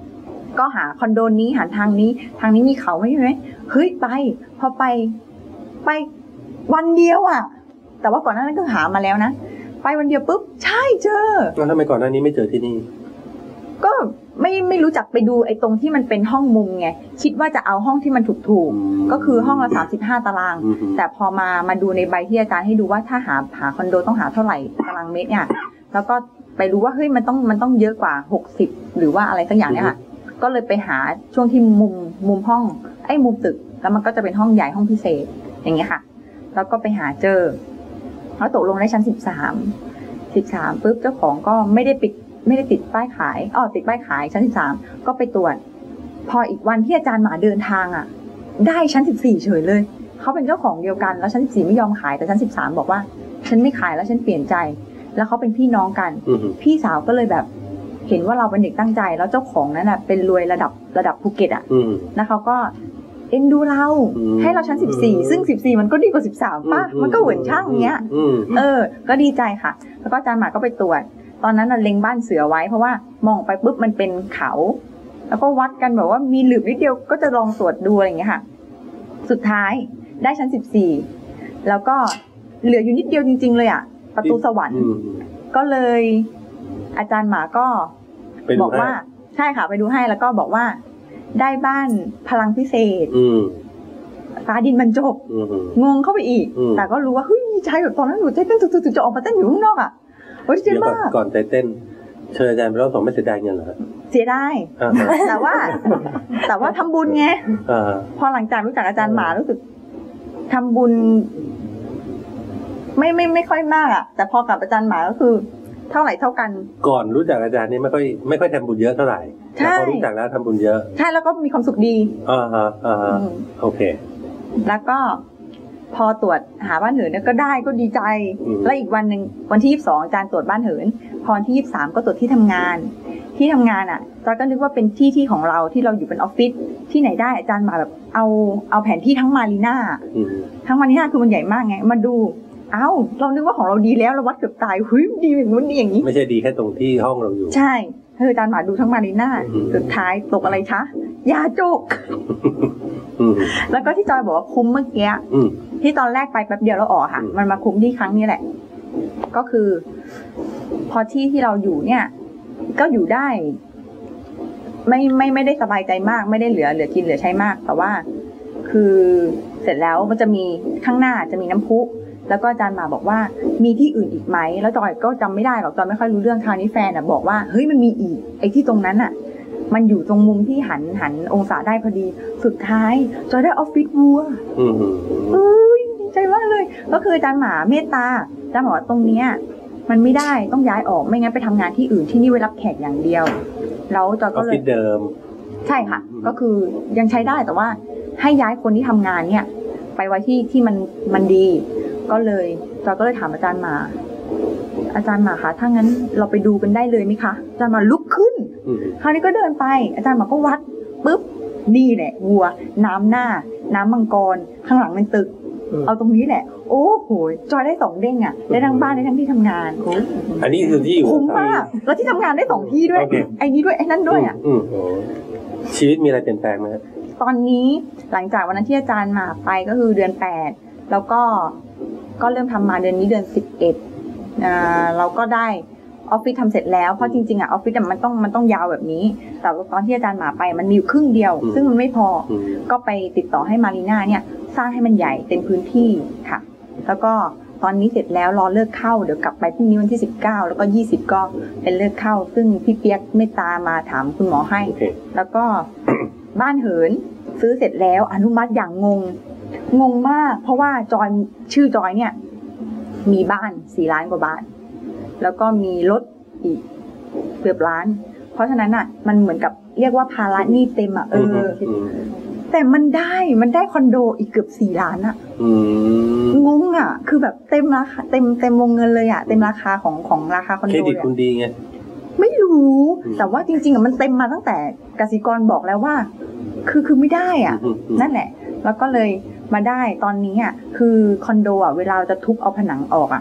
ก็หาคอนโดนี้หาทางนี้ทางนี้มีเขาไหมใช่ไหมเฮ้ยไปพอไปไปวันเดียวอ่ะแต่ว่าก่อนหน้านั้นก็หามาแล้วนะไปวันเดียวปุ๊บใช่เจอแล้วทำไมก่อนหน้านี้ไม่เจอที่นี่ก็ไม่ไม่รู้จักไปดูไอ้ตรงที่มันเป็นห้องมุมไงคิดว่าจะเอาห้องที่มันถูกๆก็คือห้องละสามสิบห้าตารางแต่พอมามาดูในใบที่อาจารย์ให้ดูว่าถ้าหาหาคอนโดต้องหาเท่าไหร่ตารางเมตรเนี่ยแล้วก็ไปรู้ว่าเฮ้ยมันต้องมันต้องเยอะกว่าหกสิบหรือว่าอะไรสักอย่างเนี่ยค่ะก็เลยไปหาช่วงที่มุมมุมห้องไอ้มุมตึกแล้วมันก็จะเป็นห้องใหญ่ห้องพิเศษอย่างเงี้ยค่ะแล้วก็ไปหาเจอแล้วตกลงได้ชั้นสิบสามสิบสามปุ๊บเจ้าของก็ไม่ได้ปิดไม่ได้ติดป้ายขายอ๋อติดป้ายขายชั้นสิบสามก็ไปตรวจพออีกวันที่อาจารย์หมาเดินทางอ่ะได้ชั้นสิบสี่เฉยเลยเขาเป็นเจ้าของเดียวกันแล้วชั้นสิบสี่ไม่ยอมขายแต่ชั้นสิบสามบอกว่าฉันไม่ขายแล้วฉันเปลี่ยนใจแล้วเขาเป็นพี่น้องกันพี่สาวก็เลยแบบเห็นว่าเราเป็นเด็กตั้งใจแล้วเจ้าของนั้นอ่ะเป็นรวยระดับระดับภูเก็ตอ่ะแล้วเขาก็เอ็นดูเราให้เราชั้นสิบสี่ซึ่งสิบสี่มันก็ดีกว่าสิบสามป่ะมันก็เหมือนช่างเงี้ยเออก็ดีใจค่ะแล้วก็อาจารย์หมาก็ไปตรวจตอนนั้นน่ะเล็งบ้านเสือไว้เพราะว่ามองไปปุ๊บมันเป็นเขาแล้วก็วัดกันแบบว่ามีหลืบนิดเดียวก็จะลองตรวจดูอะไรอย่างเงี้ยค่ะสุดท้ายได้ชั้นสิบสี่แล้วก็เหลืออยู่นิดเดียวจริงๆเลยอ่ะประตูสวรรค์ก็เลยอาจารย์หมาก็บอกว่าใช่ค่ะไปดูให้แล้วก็บอกว่าได้บ้านพลังพิเศษฟ้าดินบรรจบงงเข้าไปอีกแต่ก็รู้ว่าเฮ้ยมีใจแบบตอนนั้นหนูใจเต้นตุกๆจะออกมาเต้นอยู่ข้างนอกอ่ะโอ้ยเจ๋งมากก่อนใจเต้นเชิญอาจารย์ไปรอบสองไม่เสียดายเงินเหรอเสียดายแต่ว่าแต่ว่าทำบุญไงพอหลังจากรู้จักอาจารย์หมารู้สึกทำบุญไม่ไม่ไม่ค่อยมากอ่ะแต่พอกับอาจารย์หมาก็คือเท่าไหร่เท่ากันก่อนรู้จักอาจารย์นี่ไม่ค่อยไม่ค่อยทำบุญเยอะเท่าไหร่แต่พอรู้จักแล้วทำบุญเยอะใช่แล้วก็มีความสุขดีอ่าฮะอ่าฮะโอเคแล้วก็พอตรวจหาบ้านเหินเนี่ยก็ได้ก็ดีใจแล้วอีกวันหนึ่งวันที่ยี่สิบสองอาจารย์ตรวจบ้านเหินพอที่ยี่สิบสามก็ตรวจที่ทำงานที่ทำงานอ่ะจอยก็นึกว่าเป็นที่ที่ของเราที่เราอยู่เป็นออฟฟิศที่ไหนได้อาจารย์มาแบบเอาเอาแผนที่ทั้งมารีน่าทั้งมารีน่าคือมันใหญ่มากไงมาดูเอ้าเรานึกว่าของเราดีแล้วเราวัดเกือบตายหุ้ยดีอย่างนู้นดีอย่างนี้ไม่ใช่ดีแค่ตรงที่ห้องเราอยู่ใช่คืออาจารย์มาดูทั้งมารีน่าสุดท้ายตกอะไรคะยาจกแล้วก็ที่จอยบอกว่าคุ้มเมื่อกี้ที่ตอนแรกไปแป๊บเดียวแล้วออกค่ะมันมาคุ้มที่ครั้งนี้แหละก็คือพอที่ที่เราอยู่เนี่ยก็อยู่ได้ไม่ไม่ไม่ได้สบายใจมากไม่ได้เหลือเหลือกินเหลือใช้มากแต่ว่าคือเสร็จแล้วมันจะมีข้างหน้าจะมีน้ำพุแล้วก็อาจารย์มาบอกว่ามีที่อื่นอีกไหมแล้วจอยก็จำไม่ได้หรอกจอยไม่ค่อยรู้เรื่องคราวนี้แฟนอ่ะบอกว่าเฮ้ยมันมีอีกไอ้ที่ตรงนั้นอ่ะมันอยู่ตรงมุมที่หันหันองศาได้พอดีสุดท้ายจอยได้ออฟฟิศวัวเอ้ยดีใจมากเลยก็คืออาจารย์หมาเมตตาอาจารย์บอกว่าตรงเนี้ยมันไม่ได้ต้องย้ายออกไม่งั้นไปทำงานที่อื่นที่นี่ไว้รับแขกอย่างเดียวแล้วจอยก็เลยออฟฟิศเดิมใช่ค่ะก็คือยังใช้ได้แต่ว่าให้ย้ายคนที่ทำงานเนี่ยไปไว้ที่ที่มันมันดีก็เลยจอยก็เลยถามอาจารย์มาอาจารย์มาคะถ้างั้นเราไปดูกันได้เลยไหมคะอาจารย์มาลุกขึ้นคราวนี้ก็เดินไปอาจารย์มาก็วัดปุ๊บนี่แหละวัวน้ำหน้าน้ำมังกรข้างหลังเป็นตึกเอาตรงนี้แหละโอ้โหจอยได้สองเด้งอ่ะได้ทั้งบ้านได้ทั้งที่ทำงานอันนี้คือที่คุ้มมากแล้วที่ทำงานได้สองที่ด้วยไอ้นี้ด้วยไอ้นั่นด้วยอ่ะชีวิตมีอะไรเปลี่ยนแปลงไหมตอนนี้หลังจากวันนั้นที่อาจารย์มาไปก็คือเดือนแปดแล้วก็ก็เริ่มทำมาเดือนนี้เดือนสิบเอ็ดอ่าเราก็ได้ออฟฟิศทำเสร็จแล้วเพราะจริงๆอ่ะออฟฟิศมันต้องมันต้องยาวแบบนี้แต่ตอนที่อาจารย์มาไปมันมีอยู่ครึ่งเดียวซึ่งมันไม่พอก็ไปติดต่อให้มารีน่าเนี่ยสร้างให้มันใหญ่เต็มพื้นที่ค่ะแล้วก็ตอนนี้เสร็จแล้วรอเลิกเข้าเดี๋ยวกลับไปพรุ่งนี้วันที่สิบเก้าแล้วก็ยี่สิบก็เป็นเลิกเข้าซึ่งพี่เปียกเมตตามาถามคุณหมอให้แล้วก็บ้านเหินซื้อเสร็จแล้วอนุมัติอย่างงงงงมากเพราะว่าจอยชื่อจอยเนี่ยมีบ้านสี่ล้านกว่าบาทแล้วก็มีรถอีกเกือบล้านเพราะฉะนั้นอ่ะมันเหมือนกับเรียกว่าภาระหนี้เต็มอ่ะเออแต่มันได้มันได้คอนโดอีกเกือบสี่ล้านอ่ะงงอ่ะคือแบบเต็มราคาเต็มเต็มวงเงินเลยอ่ะเต็มราคาของของราคาคอนโดเครดิตคุณดีไงไม่รู้แต่ว่าจริงๆอ่ะมันเต็มมาตั้งแต่กสิกรบอกแล้วว่าคือคือไม่ได้อ่ะนั่นแหละแล้วก็เลยมาได้ตอนนี้อ่ะคือคอนโดอ่ะเวลาจะทุบเอาผนังออกอ่ะ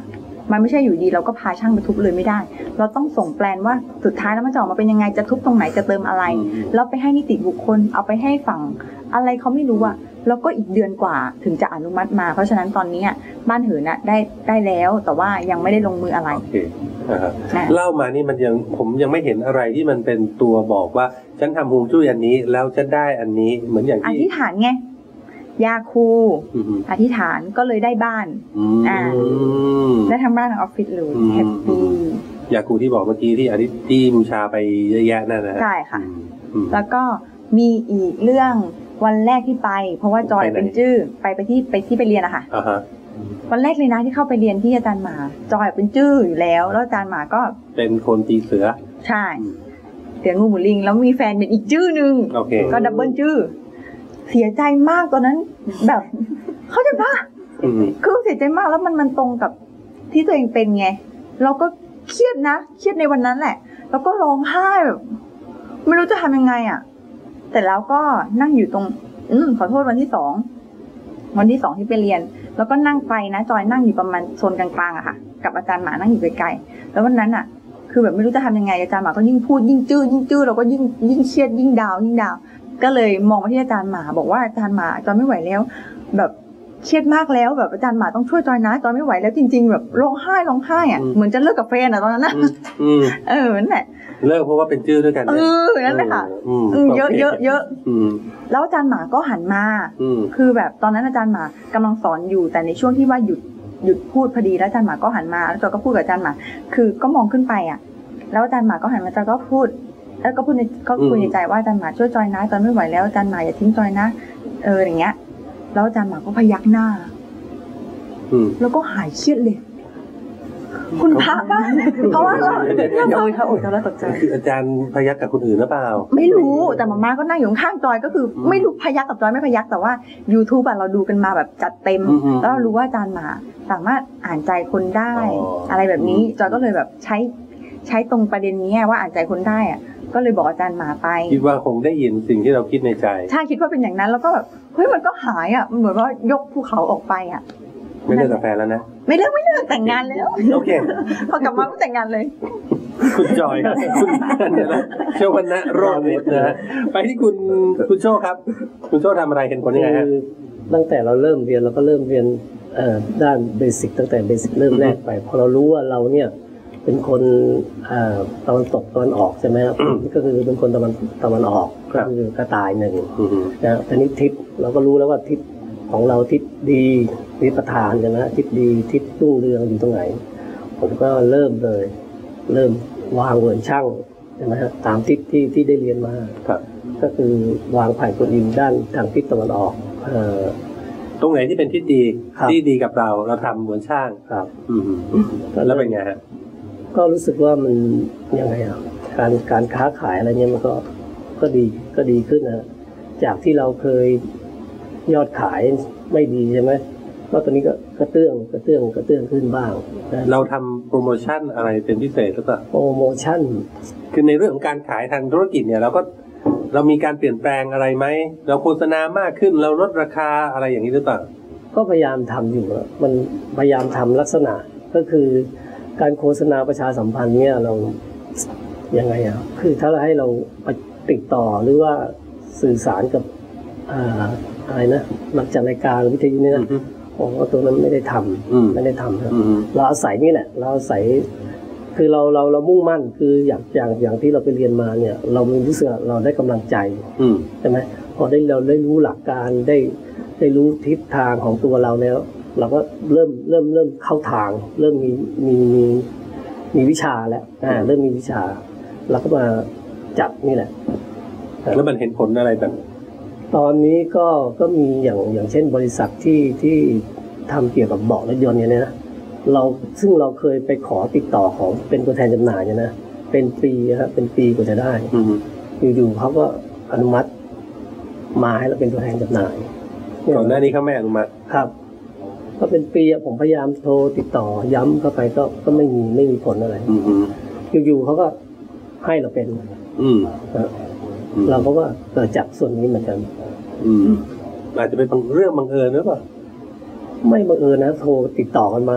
มันไม่ใช่อยู่ดีเราก็พาช่างไปทุบเลยไม่ได้ เราต้องส่งแปลนว่าสุดท้ายแล้วมันจะออกมาเป็นยังไงจะทุบตรงไหนจะเติมอะไรแล้วไปให้นิติบุคคลเอาไปให้ฝั่งอะไรเขาไม่รู้อะแล้วก็อีกเดือนกว่าถึงจะอนุมัติมาเพราะฉะนั้นตอนนี้บ้านเหินน่ะได้ได้แล้วแต่ว่ายังไม่ได้ลงมืออะไรโอเคนะครับเล่ามานี่มันยังผมยังไม่เห็นอะไรที่มันเป็นตัวบอกว่าฉันทำฮวงจุ้ยอันนี้แล้วจะได้อันนี้เหมือนอย่างอที่ธิษฐานไงยาคูอืมอธิษฐานก็เลยได้บ้านอืมอ่า ได้ทั้งบ้านทั้งออฟฟิศเลยอืมแฮปปี้ยาคูที่บอกเมื่อกี้ที่อธิที่บูชาไปเยอะแยะนั่นนะฮะใช่ค่ะอืมแล้วก็มีอีกเรื่องวันแรกที่ไป เพราะว่าจอยไปไหนเป็นจื้อไปไปที่ไปที่ไปเรียนอะค่ะอ่าฮะวันแรกเลยนะที่เข้าไปเรียนที่อาจารย์หมาจอยเป็นจื้ออยู่แล้วแล้วอาจารย์หมาก็เป็นคนตีเสือใช่เสืองูหมูลิงแล้วมีแฟนเป็นอีกจื้อหนึ่งโอเคก็ดับเบิลจื้อเสียใจมากตอนนั้นแบบ เขาใจะปะอืมคือเสียใจมากแล้วมันมันตรงกับที่ตัวเองเป็นไงเราก็เครียดนะเครียดในวันนั้นแหละ แล้วก็ร้องไห้แบบไม่รู้จะทำยังไงอ่ะ แต่แล้วก็นั่งอยู่ตรง อืมขอโทษวันที่สองวันที่สองที่ไปเรียน แล้วก็นั่งไปนะจอยนั่งอยู่ประมาณโซนกลางๆอะค่ะ กับอาจารย์หมานั่งอยู่ไกลๆแล้ววันนั้นอ่ะ คือแบบไม่รู้จะทำยังไงอาจารย์หมาก็ยิ่งพูดยิ่งจื้อยิ่งจื้อเราก็ยิ่งยิ่งเครียดยิ่งดาวยิ่งดาวก็เลยมองมาที่อาจารย์หมาบอกว่าอาจารย์หมาจอยไม่ไหวแล้ว แบบเครียดมากแล้วแบบอาจารย์หมาต้องช่วยจอยนะจอยไม่ไหวแล้วจริงๆแบบร้องไห้ร้องไห้อ่ะเหมือนจะเลิกกับแฟนอ่ะตอนนั้นนะอืมอืมเออนั่นแหละเลิกเพราะว่าเป็นชื่อด้วยกันเอเนี่ยอนั่นแหละค่ะอืมอืมเยอะเยอะเยอะอืมแล้วอาจารย์หมาก็หันมาอืมคือแบบตอนนั้นอาจารย์หมากำลังสอนอยู่แต่ในช่วงที่ว่าหยุดหยุดพูดพอดีแล้วอาจารย์หมาก็หันมาแล้วจอยก็พูดกับอาจารย์หมาคือก็มองขึ้นไปอ่ะ แล้วอาจารย์หมาก็หันมาจอยก็พูด แล้วก็พูดในก็คุยในใจว่าอาจารย์หมาช่วยจอยนะจอยไม่ไหวแล้วอาจารย์หมาอย่าทิ้งจอยนะเอออย่างเงี้ย แล้วอาจารย์หมาก็พยักหน้าอืมแล้วก็หายเครียดเลย คุณพระป่ะเพราะว่าเราโอ้ยถ้าโอ้ยถ้าเราตกใจคืออาจารย์พยักกับคนอื่นหรือเปล่าไม่รู้แต่มาม่าก็นั่งอยู่ข้างๆจอยก็คือ ไม่รู้พยักกับจอยไม่พยักแต่ว่า YouTube อะเราดูกันมาแบบจัดเต็มอืมอืมแล้วเรารู้ว่าอาจารย์หมาสามารถอ่านใจคนได้อ๋อออะไรแบบนี้อืมจอยก็เลยแบบใช้ใช้ตรงประเด็นนี้ว่าอ่านใจคนได้อะก็เลยบอกอาจารย์หมาไปคิดว่าคงได้ยินสิ่งที่เราคิดในใจใช่คิดว่าเป็นอย่างนั้นแล้วก็แบบเฮ้ยมันก็หายอ่ะมันเหมือนว่ายกภูเขาออกไปอ่ะไม่เลิกกับแฟนแล้วนะไม่เลิกไม่เลิกแต่งงานแล้วโอเคพอกลับมาก็แต่งงานเลยคุณจอยครับคุณเดี๋ยวนะเชวันนะโรจน์นะฮะไปที่คุณคุณโชคครับ คุณโชคทำอะไรเห็นผลยังไงฮะคือตั้งแต่เราเริ่มเรียนเราก็เริ่มเรียนเอ่อด้านเบสิกตั้งแต่เบสิกเริ่มแรกไปพอเรารู้ว่าเราเนี่ยเป็นคนเอ่อตะวันตกตะวันออกใช่ไหมครับก็คือเป็นคนตะวันตะวันออกครัก็บคือกระต่ายหนึ่งอืมนะทีนี้ทิศเราก็รู้แล้วว่าทิศของเราทิศดีทิศประธานใช่ไหมทิศดีทิศรุ่งเรืองอยู่ตรงไหน ผมก็เริ่มเลย เริ่มวางเหมือนช่างใช่ไหมฮะตามทิศที่ที่ได้เรียนมาครับก็คือวางผ่านกลอิมด้านทางทิศตะวันออกเอ่อตรงไหนที่เป็นที่ดีครับที่ดีกับเราเราทำเหมือนช่างครับอืมแล้วเป็นไงฮะก็รู้สึกว่ามันยังไงอ่ะการการค้าขายอะไรเงี้ยมันก็ก็ดีก็ดีขึ้นนะจากที่เราเคยยอดขายไม่ดีใช่ไหมก็ตอนนี้ก็กระเตื้องกระเตื้องกระเตื้องขึ้นบ้างนะเราทำโปรโมชั่นอะไรเป็นพิเศษหรือเปล่าโปรโมชั่นคือในเรื่องของการขายทางธุรกิจเนี่ยเราก็เรามีการเปลี่ยนแปลงอะไรไหมเราโฆษณามากขึ้นเราลดราคาอะไรอย่างนี้หรือเปล่าก็พยายามทำอยู่อะมันพยายามทำลักษณะก็คือการโฆษณาประชาสัมพันธ์เนี่ยเรายังไงอ่ะคือถ้าเราให้เราไปติดต่อหรือว่าสื่อสารกับอ่าอะไรนะนักจัดรายการวิทยุเนี่ยอืนะอฮึผมว่าตัวนั้นไม่ได้ทอืมำไม่ได้ทำครับอืมเราอาศัยนี่แหละ เราอาศัยคือเราเราเรามุ่งมั่นคืออย่างอย่างอย่างที่เราไปเรียนมาเนี่ย เรามีรู้สึกว่าเราได้กำลังใจอืมใช่ไหมพอได้เราได้รู้หลักการได้ได้รู้ทิศทางของตัวเราแล้ว เราก็เริ่มเริ่มเริ่มเข้าทาง เริ่มมีมีมีมีวิชาแล้วอ่าเริ่มมีวิชาเราก็มาจับนี่แหละแล้วมันเห็นผลอะไรแบบตอนนี้ก็ก็มีอย่างอย่างเช่นบริษัทที่ที่ทำเกี่ยวกับเบาะรถยนต์เนี่ยนะเราซึ่งเราเคยไปขอติดต่อของเป็นตัวแทนจำหน่ายเนี่ยนะเป็นปีครับเป็นปีกว่าจะได้อืมอยู่ๆเขาก็อนุมัติมาให้เราเป็นตัวแทนจำหน่ายก่อนหน้านี้เขาไม่อนุมัติครับ ก็เป็นปีอะผมพยายามโทรติดต่อย้ำเข้าไปก็ก็ไม่มีไม่มีผลอะไรอืมอืมอยู่ๆเขาก็ให้เราเป็นอืมนะอืมเราก็เกิดจากส่วนนี้เหมือนกันอืมอาจจะเป็นเรื่องบังเอิญหรือเปล่าไม่บังเอิญนะโทรติดต่อกันมา คือ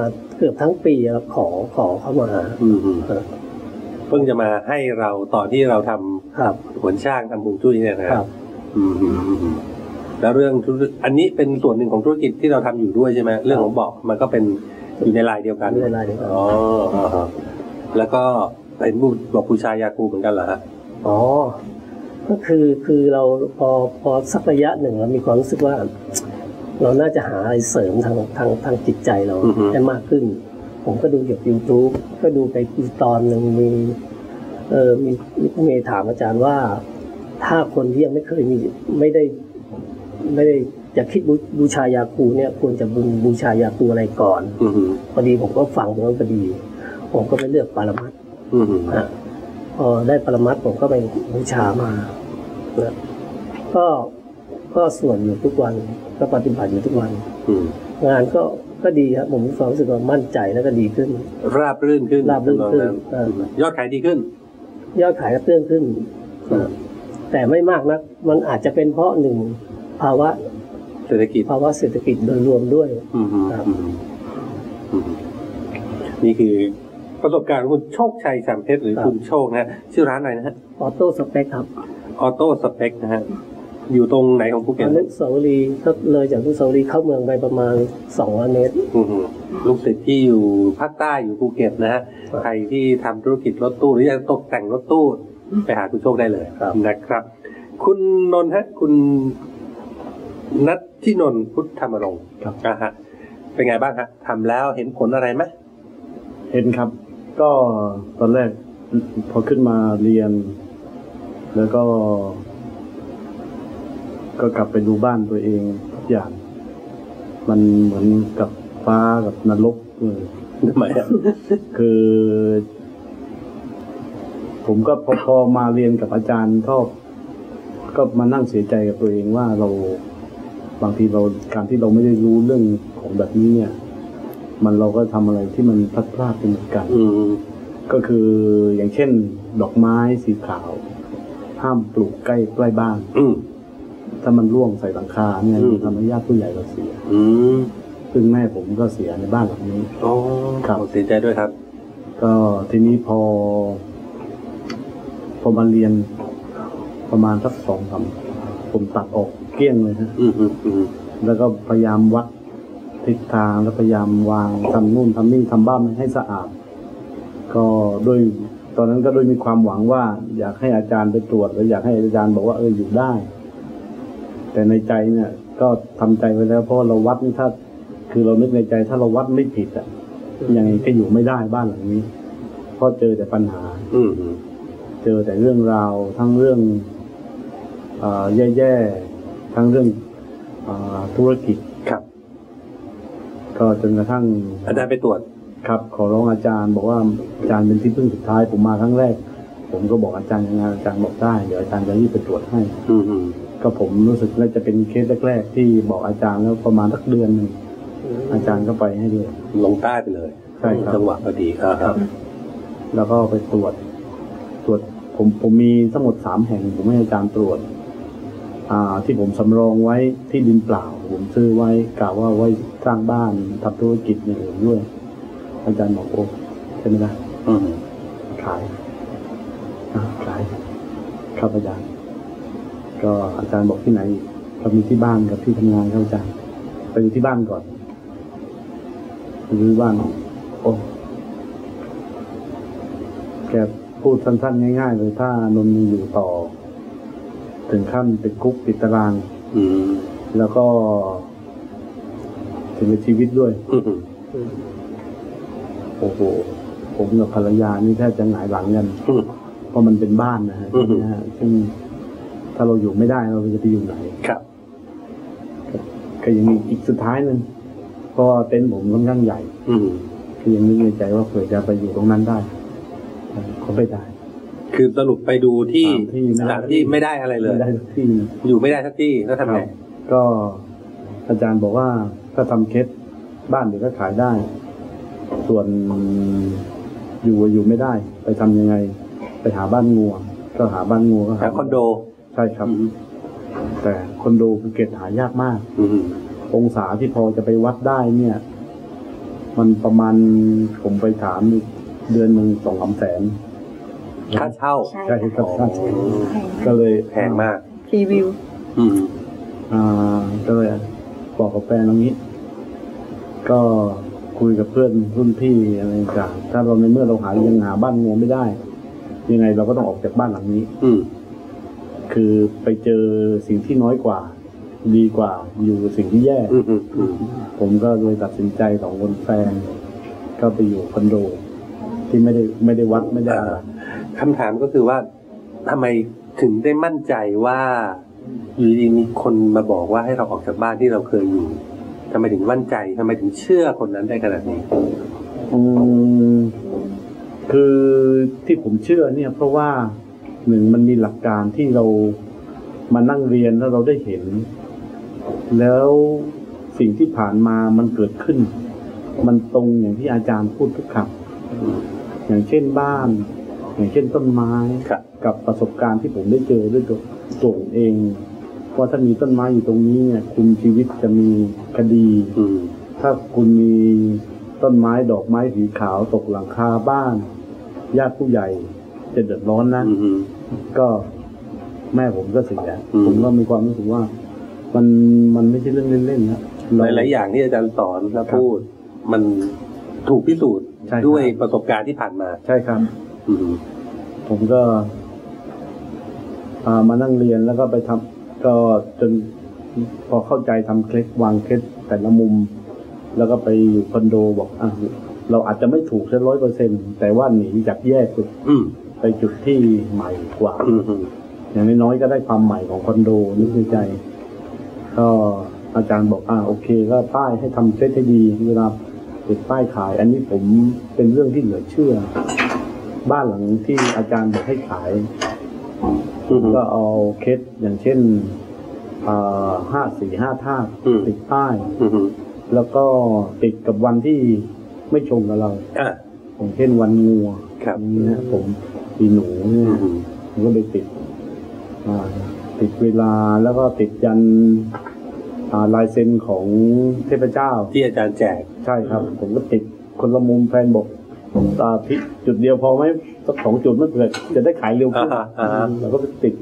กือบทั้งปีครับขอขอเข้ามาอืมเพิ่งจะมาให้เราต่อที่เราทำครับหวนช่างทำบุญจุ้ยเนี่ยนะครับ อืมแล้วเรื่องธุรกิจอันนี้เป็นส่วนหนึ่งของธุรกิจที่เราทำอยู่ด้วยใช่ไหมเรื่องของเบาะมันก็เป็นอยู่ในลายเดียวกันในลายเดียวกันอ๋อแล้วก็เป็นบุบอกบูชายาคูเหมือนกันเหรอฮะอ๋อก็คือคือเราพอพอสักระยะหนึ่งเรามีความรู้สึกว่า เราน่าจะหาอะไรเสริมทางทางทางจิตใจเราให้มากขึ้น ผมก็ดูเกี่ยวกับ YouTube ก็ดูไปอีกตอนหนึ่งมีเออมีมีผู้เมย์ถามอาจารย์ว่า ถ้าคนที่ยังไม่เคยมีไม่ได้ไม่ได้จะคิดบูบูชายาคูเนี่ยควรจะบูบูชายาคูอะไรก่อนอืมพอดีผมก็ฟังตรงนั้นพอดี ผมก็ไปเลือกปารามัตถ์อืมฮะพอได้ปรมัตถ์ผมก็ไปบูชามานะก็ก็สวดอยู่ทุกวันก็ปฏิบัติอยู่ทุกวันอืมงานก็ก็ดีครับผมมีความรู้สึกว่ามั่นใจแล้วก็ดีขึ้นราบรื่นขึ้นราบรื่นขึ้นตอเออยอดขายดีขึ้นยอดขายก็เตื้องขึ้นนะแต่ไม่มากนักมันอาจจะเป็นเพราะหนึ่งภาวะเศรษฐกิจภาวะเศรษฐกิจโดยรวมด้วยอืมครับอืมอืมนี่คือประสบการณ์ของคุณโชคชัยสามเพชรหรือคุณโชคนะฮะชื่อร้านอะไรนะฮะออโต้สเปคครับออโต้สเปคนะฮะอยู่ตรงไหนของภูเก็อตนุสาวรีย์ก็เลยจากอนุสาวรีย์เข้าเมืองไปประมาณสองร้อยเมตรอืมลูกศิษย์ที่อยู่ภาคใต้อยู่ภูเก็ตนะฮะครับใครที่ทำธุรกิจรถตู้หรืออยากตกแต่งรถตู้ไปหาคุณโชคได้เลยครับนะครับ คุณนนท์ฮะคุณนัทที่นนท์พุทธธรรมรงค์ครับนะฮะเป็นไงบ้างฮะทำแล้วเห็นผลอะไรไหมเห็นครับ ก็ตอนแรกพอขึ้นมาเรียน แล้วก็ ก็กลับไปดูบ้านตัวเองทุกอย่าง มันเหมือนกับฟ้ากับนรกเลยทำไมอะคือ ผมก็พอพอมาเรียนกับอาจารย์ก็ก็มานั่งเสียใจกับตัวเองว่าเราบางทีเราการที่เราไม่ได้รู้เรื่องของแบบนี้เนี่ย มันเราก็ทำอะไรที่มันพลาดพลาดไปเหมือนกันอืมก็คืออย่างเช่น ดอกไม้สีขาว ห้ามปลูกใกล้ใกล้บ้านอืมถ้ามันร่วงใส่หลังคาเนี่ยอืมทำให้ญาติผู้ใหญ่เราเสียอืมซึ่งแม่ผมก็เสียในบ้านหลังนี้โอ้ครับเสียใจด้วยครับก็ทีนี้พอ พอมาเรียนประมาณสักสองสามผมตัดออกเกลี้ยงเลยฮะอืมอืมอืมแล้วก็พยายามวัดทิศทางแล้วพยายามวางทำนู่นทำนี่ทำบ้านให้สะอาด ก็ด้วยตอนนั้นก็ด้วยมีความหวังว่า อยากให้อาจารย์ไปตรวจแล้วอยากให้อาจารย์บอกว่าเอออยู่ได้ แต่ในใจเนี่ย ก็ทำใจไว้แล้วเพราะเราวัดนี่ถ้า คือเรานึกในใจถ้าเราวัดไม่ผิดอ่ะยังไงก็อยู่ไม่ได้บ้านหลังนี้ เพราะเจอแต่ปัญหาอืมอืมเจอแต่เรื่องราวทั้งเรื่องเอ่อแย่ๆทั้งเรื่องเอ่อธุรกิจครับก็จนกระทั่งอาจารย์ไปตรวจครับ ขอร้องอาจารย์ บอกว่าอาจารย์เป็นที่พึ่งสุดท้ายผมมาครั้งแรก ผมก็บอกอาจารย์ยังไงอาจารย์บอกได้เดี๋ยวอาจารย์จะรีบไปตรวจให้อืมอืมก็ผมรู้สึกน่าจะเป็นเคสแรกๆที่บอกอาจารย์แล้วประมาณสักเดือนหนึ่งอาจารย์ก็ไปให้ด้วยลงใต้ไปเลยใช่ครับจังหวะพอดีอ่าครับแล้วก็ไปตรวจ ตรวจผมผมมีทั้งหมดสามแห่ง ผมให้อาจารย์ตรวจ อ่า ที่ผมสำรองไว้ที่ดินเปล่า ผมซื้อไว้กะว่าไว้สร้างบ้านทำธุรกิจอย่างอื่นด้วย อาจารย์บอกโอ้ใช่ไหมล่ะอืมขายอ่าขายครับอาจารย์ ก็อาจารย์บอกที่ไหนอีกก็มีที่บ้านกับที่ทำงานครับอาจารย์ไปอยู่ที่บ้านก่อนไปอยู่ที่บ้านโอ้แกพูดสั้นๆง่ายๆเลยถ้านนท์มีอยู่ต่อ ถึงขั้นติดคุกติดตารางอืมแล้วก็ถึงในชีวิตด้วยอืมโอ้โหผมกับภรรยานี่แทบจะหงายหลังกันอืมเพราะมันเป็นบ้านนะฮะอือฮึนะฮะซึ่งถ้าเราอยู่ไม่ได้เราจะไปอยู่ไหนครับก็ยังมีอีกสุดท้ายหนึ่งเพราะว่าเต็นท์ผมค่อนข้างใหญ่อืมคือยังนึกในใจว่าเผื่อจะไปอยู่ตรงนั้นได้เขาไม่ได้คือสรุปไปดูที่สามที่ไม่ได้สามที่ไม่ได้อะไรเลยไม่ได้ทุกที่นะอยู่ไม่ได้สักที่แล้วทำไงก็อาจารย์บอกว่าถ้าทำเคสบ้านเดี๋ยวก็ขายได้ ส่วนอยู่อยู่ไม่ได้ ไปทำยังไง ไปหาบ้านงัว ก็หาบ้านงัวก็หาคอนโดใช่ครับอืมแต่คอนโดภูเก็ตหายากมากอืมองศาที่พอจะไปวัดได้เนี่ยมันประมาณผมไปถามเดือนหนึ่งสองสามแสนค่าเช่าใช่ใช่ครับค่ะค่าเช่าก็เลยแพงมากพรีวิวอืมอ่าก็เลยบอกกับแฟนตรงนี้ ก็คุยกับเพื่อนรุ่นพี่อะไรต่างถ้าเราในเมื่อเราหายังหาบ้านงัวไม่ได้ ยังไงเราก็ต้องออกจากบ้านหลังนี้อืมคือไปเจอสิ่งที่น้อยกว่า ดีกว่าอยู่สิ่งที่แย่อืมอืมอืมผมก็เลยตัดสินใจสองคนแฟน ก็ไปอยู่คอนโด ที่ไม่ได้ไม่ได้วัดไม่ได้อะไรคำถามก็คือว่าทำไมถึงได้มั่นใจว่าอยู่ดีๆมีคนมาบอกว่าให้เราออกจากบ้านที่เราเคยอยู่ทำไมถึงมั่นใจทำไมถึงเชื่อคนนั้นได้ขนาดนี้อืมคือที่ผมเชื่อเนี่ย เพราะว่าหนึ่งมันมีหลักการที่เรามานั่งเรียนแล้วเราได้เห็น แล้วสิ่งที่ผ่านมามันเกิดขึ้น มันตรงอย่างที่อาจารย์พูดทุกคำอย่างเช่นบ้าน อย่างเช่นต้นไม้ครับกับประสบการณ์ที่ผมได้เจอด้วยตัวตัวผมเองว่าถ้ามีต้นไม้อยู่ตรงนี้เนี่ย คุณชีวิตจะมีคดีอืมถ้าคุณมีต้นไม้ดอกไม้สีขาวตกหลังคาบ้าน ญาติผู้ใหญ่จะเดือดร้อนนะอืมก็แม่ผมก็เสียอืมผมก็มีความรู้สึกว่า มันมันไม่ใช่เรื่องเล่นๆนะหลายๆอย่างที่อาจารย์สอนและพูด มันถูกพิสูจน์ใช่ครับด้วยประสบการณ์ที่ผ่านมาใช่ครับอืมผมก็อ่ามานั่งเรียนแล้วก็ไปทำก็จนพอเข้าใจทำเคล็ดวางเคล็ดแต่ละมุม แล้วก็ไปอยู่คอนโดบอกอ่ะเราอาจจะไม่ถูกแค่ร้อยเปอร์เซ็นแต่ว่าหนีจากแย่สุดอืมไปจุดที่ใหม่กว่าอืมอืมอย่างน้อยๆก็ได้ความใหม่ของคอนโดนึกในใจ ก็อาจารย์บอกอ่าโอเคก็ป้ายให้ทำเซตให้ดีเวลาติดป้ายขาย อันนี้ผมเป็นเรื่องที่เหลือเชื่อ บ้านหลังที่อาจารย์บอกให้ขายอืมก็เอาเคสอย่างเช่นอ่าห้าสี่ห้าธาตุอืมติดป้ายอืมแล้วก็ติดกับวันที่ไม่ชงกับเราอ่ะอย่างเช่นวันงัวครับอย่างนี้นะผมปีหนูเนี่ยอืมผมก็ไปติดอ่าติดเวลาแล้วก็ติดยันอ่าลายเซ็นของเทพเจ้าที่อาจารย์แจกใช่ครับ ผมก็ติดคนละมุมแฟนบอกตาพิจุดเดียวพอไหมสักสองจุดไม่เกิดจะได้ขายเร็วขึ้นอ่าฮะอ่าฮะเราก็ไปติด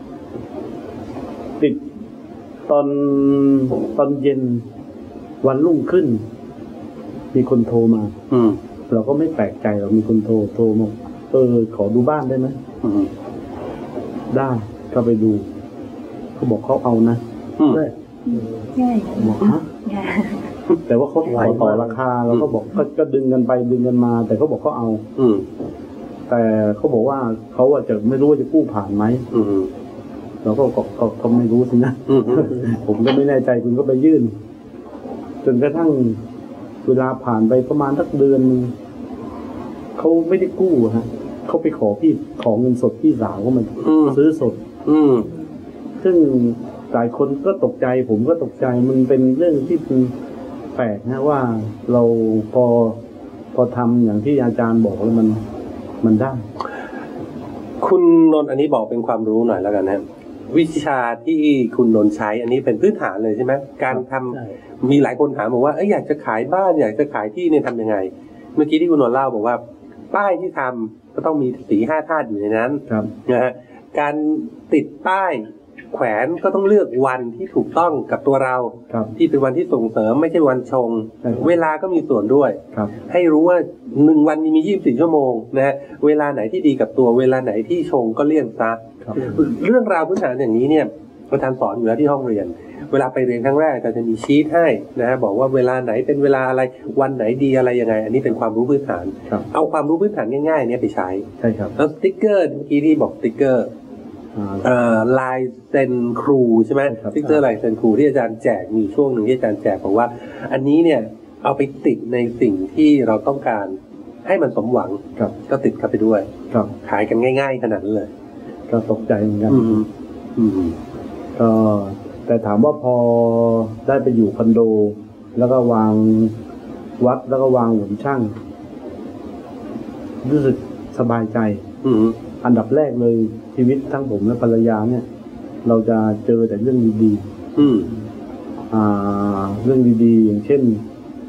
ติดตอนตอนเย็นวันรุ่งขึ้น มีคนโทรมาอืมเราก็ไม่แปลกใจเรามีคนโทรโทรมาเออขอดูบ้านได้ไหมอืมได้ก็ไปดูเขาบอกเขาเอานะอืมได้ใช่บอกฮะใช่แต่ว่าเขาขอต่อราคาเราก็บอกก็ก็ดึงกันไปดึงกันมา แต่เขาบอกเขาเอาอืมแต่เขาบอกว่าเขาอาจจะไม่รู้ว่าจะกู้ผ่านไหมอืมเราก็ก็ก็ก็ไม่รู้สินะอืมผมก็ไม่แน่ใจคุณก็ไปยื่น จนกระทั่งเวลาผ่านไปประมาณสักเดือนหนึ่งเขาไม่ได้กู้ฮะเขาไปขอพี่ขอเงินสดพี่สาวเขามาอืมซื้อสดอืมซึ่งหลายคนก็ตกใจ ผมก็ตกใจมันเป็นเรื่องที่แปลกนะว่าเราพอพอทำอย่างที่อาจารย์บอกแล้วมันมันได้คุณนนท์อันนี้บอกเป็นความรู้หน่อยแล้วกันนะวิชาที่คุณนนท์ใช้ อันนี้เป็นพื้นฐานเลยใช่ไหมการทำใช่มีหลายคนถามบอกว่าเอ้ยอยากจะขายบ้านอยากจะขายที่เนี่ยทำยังไง เมื่อกี้ที่คุณนนท์เล่าบอกว่า ป้ายที่ทำก็ต้องมีสีห้าธาตุอยู่ในนั้นครับนะฮะการติดป้ายแขวนก็ต้องเลือกวันที่ถูกต้องกับตัวเราครับที่เป็นวันที่ส่งเสริมไม่ใช่วันชงใช่ครับเวลาก็มีส่วนด้วยครับให้รู้ว่าหนึ่งวันมียี่สิบสี่ชั่วโมงนะฮะเวลาไหนที่ดีกับตัวเวลาไหนที่ชงก็เลี่ยงซะครับเรื่องราวพื้นฐานอย่างนี้เนี่ยอาจารย์สอนอยู่แล้วที่ห้องเรียน เวลาไปเรียนครั้งแรกอาจารย์จะมีชีทให้นะฮะบอกว่าเวลาไหนเป็นเวลาอะไรวันไหนดีอะไรยังไง อันนี้เป็นความรู้พื้นฐานครับเอาความรู้พื้นฐานง่ายๆเนี่ยไปใช้ใช่ครับแล้วสติ๊กเกอร์เมื่อกี้ที่บอกสติ๊กเกอร์อ่าเอ่อลายเซ็นครูใช่ไหมใช่ครับสติ๊กเกอร์ลายเซ็นครูที่อาจารย์แจกมีช่วงหนึ่งที่อาจารย์แจกบอกว่า อันนี้เนี่ยเอาไปติดในสิ่งที่เราต้องการให้มันสมหวังครับก็ติดเข้าไปด้วยครับขายกันง่าย ๆ ขนาดนั้นเลยก็ตกใจเหมือนกันอืมอืมก็แต่ถามว่าพอได้ไปอยู่คอนโด แล้วก็วางวัดแล้วก็วางหลุมช่างรู้สึกสบายใจอืมอันดับแรกเลยชีวิตทั้งผมและภรรยาเนี่ย เราจะเจอแต่เรื่องดีอืมๆอ่า เรื่องดีๆ อย่างเช่น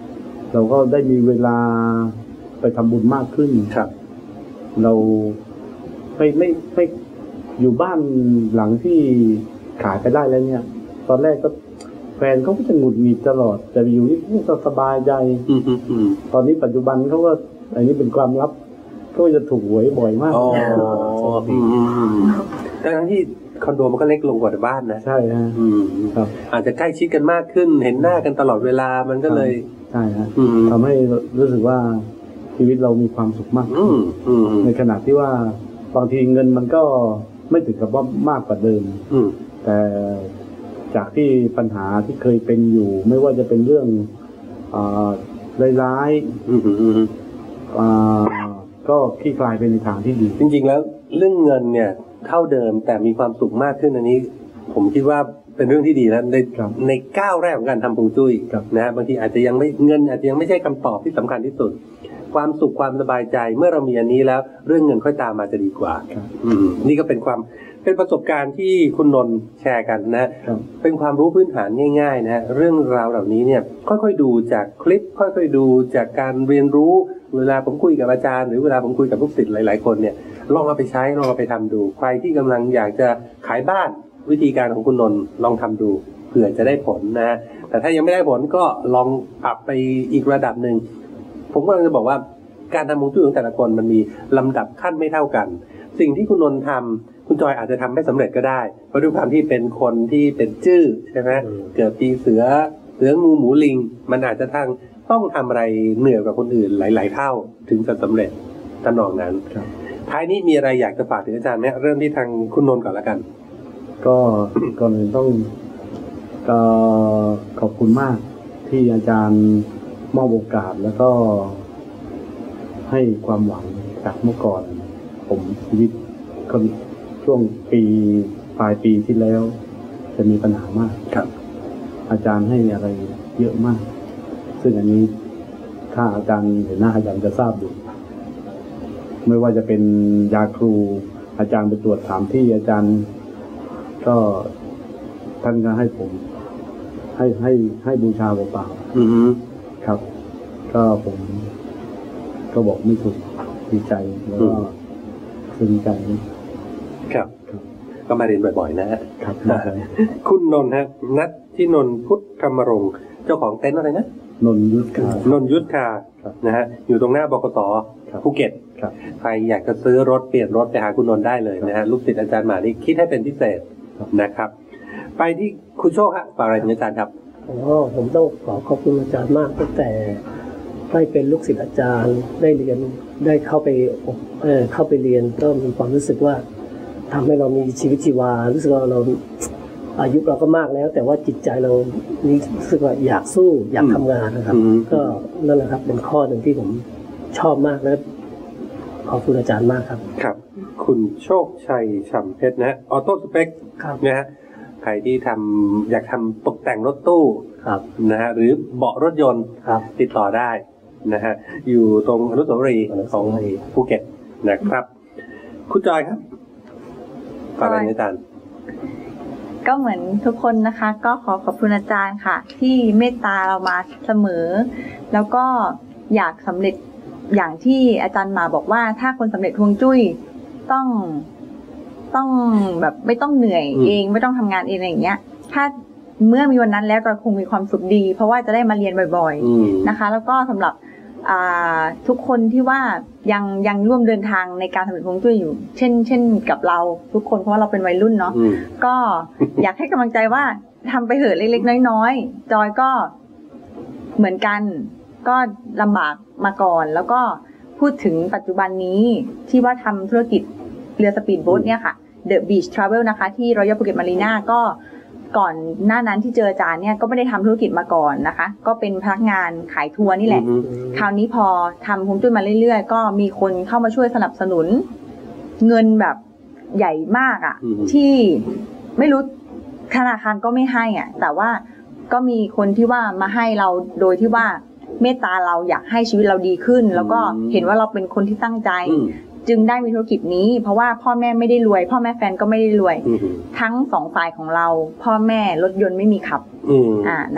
เราก็ได้มีเวลาไปทำบุญมากขึ้นครับเราไม่ไม่ไม่อยู่บ้านหลังที่ขายไปได้แล้วเนี่ย ตอนแรกก็แฟนเขาก็จะหงุดหงิดตลอดแต่อยู่นี่ก็สบายใจอืมอืมอืมตอนนี้ปัจจุบันเขาก็อันนี้เป็นความลับก็จะถูกหวยบ่อยมากอ๋ออืมอืมอืมทั้งที่คอนโดมันก็เล็กลงกว่าบ้านนะใช่ฮะอืมครับอาจจะใกล้ชิดกันมากขึ้น เห็นหน้ากันตลอดเวลามันก็เลยใช่ฮะอืมทำให้รู้สึกว่าชีวิตเรามีความสุขมากอืมอืมในขณะที่ว่าบางทีเงินมันก็ไม่ถึงกับว่ามากกว่าเดิมอืมแต่จากที่ปัญหาที่เคยเป็นอยู่ ไม่ว่าจะเป็นเรื่องอ่าร้ายอืมอืมอืมๆอ่าก็คลี่คลายไปในทางที่ดีจริงๆแล้วเรื่องเงินเนี่ยเท่าเดิมแต่มีความสุขมากขึ้นอันนี้ ผมคิดว่าเป็นเรื่องที่ดีแล้วในครับในก้าวแรกของการทำฮวงจุ้ยครับนะฮะบางทีอาจจะยังไม่เงินอาจจะยังไม่ใช่คำตอบที่สำคัญที่สุด ความสุขความสบายใจเมื่อเรามีอันนี้แล้วเรื่องเงินค่อยตามมาจะดีกว่าครับอืมนี่ก็เป็นความเป็นประสบการณ์ที่คุณนนท์แชร์กันนะครับเป็นความรู้พื้นฐานง่ายๆนะฮะเรื่องราวเหล่านี้เนี่ยค่อยๆดูจากคลิป ค่อยๆดูจากการเรียนรู้เวลาผมคุยกับอาจารย์หรือเวลาผมคุยกับลูกศิษย์หลายๆคนเนี่ยลองเอาไปใช้ลองเอาไปทำดูใครที่กำลังอยากจะขายบ้านวิธีการของคุณนนท์ลองทำดูเผื่อจะได้ผลนะฮะแต่ถ้ายังไม่ได้ผลก็ลองปรับไปอีกระดับหนึ่งผมกำลังจะบอกว่าการทำฮวงจุ้ยของแต่ละคนมันมีลำดับขั้นไม่เท่ากัน สิ่งที่คุณนนท์ทำคุณจอยอาจจะทำไม่สำเร็จก็ได้เพราะด้วยความที่เป็นคนที่เป็นจื้อใช่ไหมเกิดปีเสือเสืองูหมูลิง มันอาจจะทางต้องทำอะไรเหนื่อยกว่าคนอื่นหลาย ๆ เท่าถึงจะสำเร็จตำนองนั้นครับท้ายนี้มีอะไรอยากจะฝากถึงอาจารย์ไหมเริ่มที่ทางคุณนนท์ก่อนละกันก็ ก่อนอื่นต้องก็ขอบคุณมากที่อาจารย์มอบโอกาสแล้วก็ให้ความหวังจากเมื่อก่อน ผมชีวิตก็ช่วงปีปลายปีที่แล้ว จะมีปัญหามากครับอาจารย์ให้อะไรเยอะมาก ซึ่งอันนี้ถ้าอาจารย์เห็นหน้าอาจารย์จะทราบอยู่ไม่ว่าจะเป็นยาครู อาจารย์ไปตรวจถามที่อาจารย์ ก็ท่านก็ให้ผม ให้ให้ให้บูชาเปล่าอือฮึๆครับ ก็ผม ก็บอกไม่ถูกดีใจแล้วก็ซึ้งใจครับ ก็มาเรียนบ่อยๆนะฮะครับมากเลยคุณนนท์ฮะนัทที่นนท์พุทธรรมรงค์เจ้าของเต็นท์อะไรนะนนยุทธการนนท์ยุทธคาครับนะฮะอยู่ตรงหน้าบกสครับภูเก็ตครับใครอยากจะซื้อรถเปลี่ยนรถไปหาคุณนนท์ได้เลยนะฮะลูกศิษย์อาจารย์หมานี่คิดให้เป็นพิเศษครับนะครับ ไปที่คุณโชคฮะฝากอะไรถึงอาจารย์ครับอ๋อผมต้องขอขอบคุณอาจารย์มากตั้งแต่ได้เป็นลูกศิษย์อาจารย์ได้เรียนได้เข้าไปอบเออเข้าไปเรียนก็มีความรู้สึกว่าทำให้เรามีชีวิตชีวารู้สึกว่าเราอายุเราก็มากแล้ว แต่ว่าจิตใจเรานี่รู้สึกว่าอยากสู้อยากทำงานนะครับอืมก็นั่นแหละครับเป็นข้อหนึ่งที่ผมชอบมากและขอบคุณอาจารย์มากครับครับ คุณโชคชัยฉ่ำเพชรนะฮะออโต้สเปคครับนะฮะใครที่ทำอยากทำตกแต่งรถตู้ครับนะฮะหรือเบาะรถยนต์ครับติดต่อได้นะฮะอยู่ตรงอนุสาวรีย์อนุขสาองวรีย์ภูเก็ตนะครับ คุณจอยครับฝากอะไรถึงอาจารย์ก็เหมือนทุกคนนะคะ ก็ขอขอบคุณอาจารย์ค่ะ ที่เมตตาเรามาเสมอ แล้วก็อยากสำเร็จอย่างที่อาจารย์มาบอกว่า ถ้าคนสำเร็จฮวงจุ้ยต้องต้องแบบไม่ต้องเหนื่อยอืมเองไม่ต้องทำงานเองอะไรอย่างเงี้ย ถ้าเมื่อมีวันนั้นแล้วก็คงมีความสุขดี เพราะว่าจะได้มาเรียนบ่อยอืมๆนะคะ แล้วก็สำหรับอ่าทุกคนที่ว่ายังยังร่วมเดินทางในการสำเร็จฮวงจุ้ยอยู่ เช่น เช่นกับเราทุกคนเพราะว่าเราเป็นวัยรุ่นเนาะอืมก็อยากให้กำลังใจว่าทำไปเถอะเล็กๆน้อยๆจอยก็เหมือนกัน ก็ลำบากมาก่อน แล้วก็พูดถึงปัจจุบันนี้ที่ว่าทำธุรกิจเรือสปีดโบ๊ทเนี่ยค่ะ The Beach Travel นะคะ ที่ Royal Phuket Marina ก็ก่อนหน้านั้นที่เจออาจารย์เนี่ยก็ไม่ได้ทำธุรกิจมาก่อนนะคะ ก็เป็นพนักงานขายทัวร์นี่แหละอืมคราวนี้พอทำฮวงจุ้ยมาเรื่อยๆ ก็มีคนเข้ามาช่วยสนับสนุน เงินแบบใหญ่มากอะ่ะอืมที่ไม่รู้ธนาคารก็ไม่ให้อ่ะ แต่ว่าก็มีคนที่ว่ามาให้เราโดยที่ว่าเมตตาเราอยากให้ชีวิตเราดีขึ้น แล้วก็เห็นว่าเราเป็นคนที่ตั้งใจอืมจึงได้มีธุรกิจนี้ เพราะว่าพ่อแม่ไม่ได้รวย พ่อแม่แฟนก็ไม่ได้รวยอืมทั้งสองฝ่ายของเรา พ่อแม่รถยนต์ไม่มีขับอืมอ่านะคะ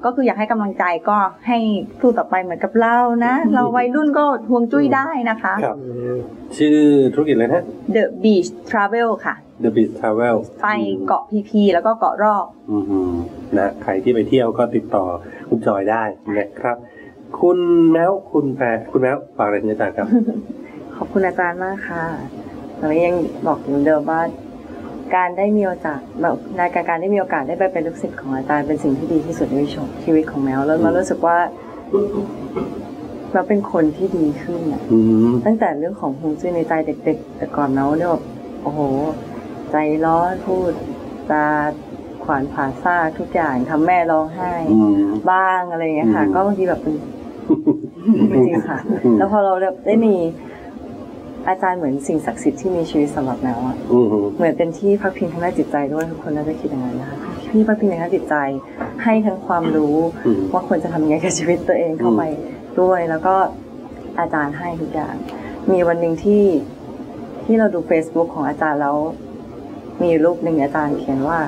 ก็คืออยากให้กำลังใจก็ให้สู้ต่อไปเหมือนกับเรานะ เราวัยรุ่นก็ฮวงจุ้ยได้นะคะครับชื่อธุรกิจอะไรนะ The Beach Travel ค่ะ The Beach Travel ไปเกาะพีพีแล้วก็เกาะรอกอืมนะใครที่ไปเที่ยวก็ติดต่อคุณจอยได้นะครับ คุณแมวคุณแพรคุณแมวฝากอะไรถึงอาจารย์ครับขอบคุณอาจารย์มากค่ะแต่ว่ายังบอกอยู่เดิมว่าการได้มีโอกาสแบบในการการได้มีโอกาสได้ไปเป็นลูกศิษย์ของอาจารย์เป็นสิ่งที่ดีที่สุดในชีวิตของแมวแล้วมารู้สึกว่าแมวเป็นคนที่ดีขึ้นอ่ะอืมตั้งแต่เรื่องของฮวงจุ้ยในใจเด็กๆแต่ก่อนแมวเนี่ยแบบโอ้โหใจร้อนพูดตาขวานผ่าซ่ากทุกอย่างทำแม่ร้องไห้อืมบ้างอะไรอย่างเงี้ยค่ะอืมก็บางทีแบบเป็นจริงๆค่ะ แล้วพอเราได้มีอาจารย์เหมือนสิ่งศักดิ์สิทธิ์ที่มีชีวิตสำหรับแมวอ่ะอืมเหมือนเป็นที่พักพิงทางด้านจิตใจด้วยทุกคนน่าจะคิดอย่างนั้นนะคะที่พักพิงทางด้านจิตใจให้ทั้งความรู้อืมว่าควรจะทำยังไงกับชีวิตตัวเองเข้าไปด้วย แล้วก็อาจารย์ให้ทุกอย่าง มีวันหนึ่งที่ที่เราดู Facebook ของอาจารย์แล้วมีรูปหนึ่งอาจารย์เขียนว่า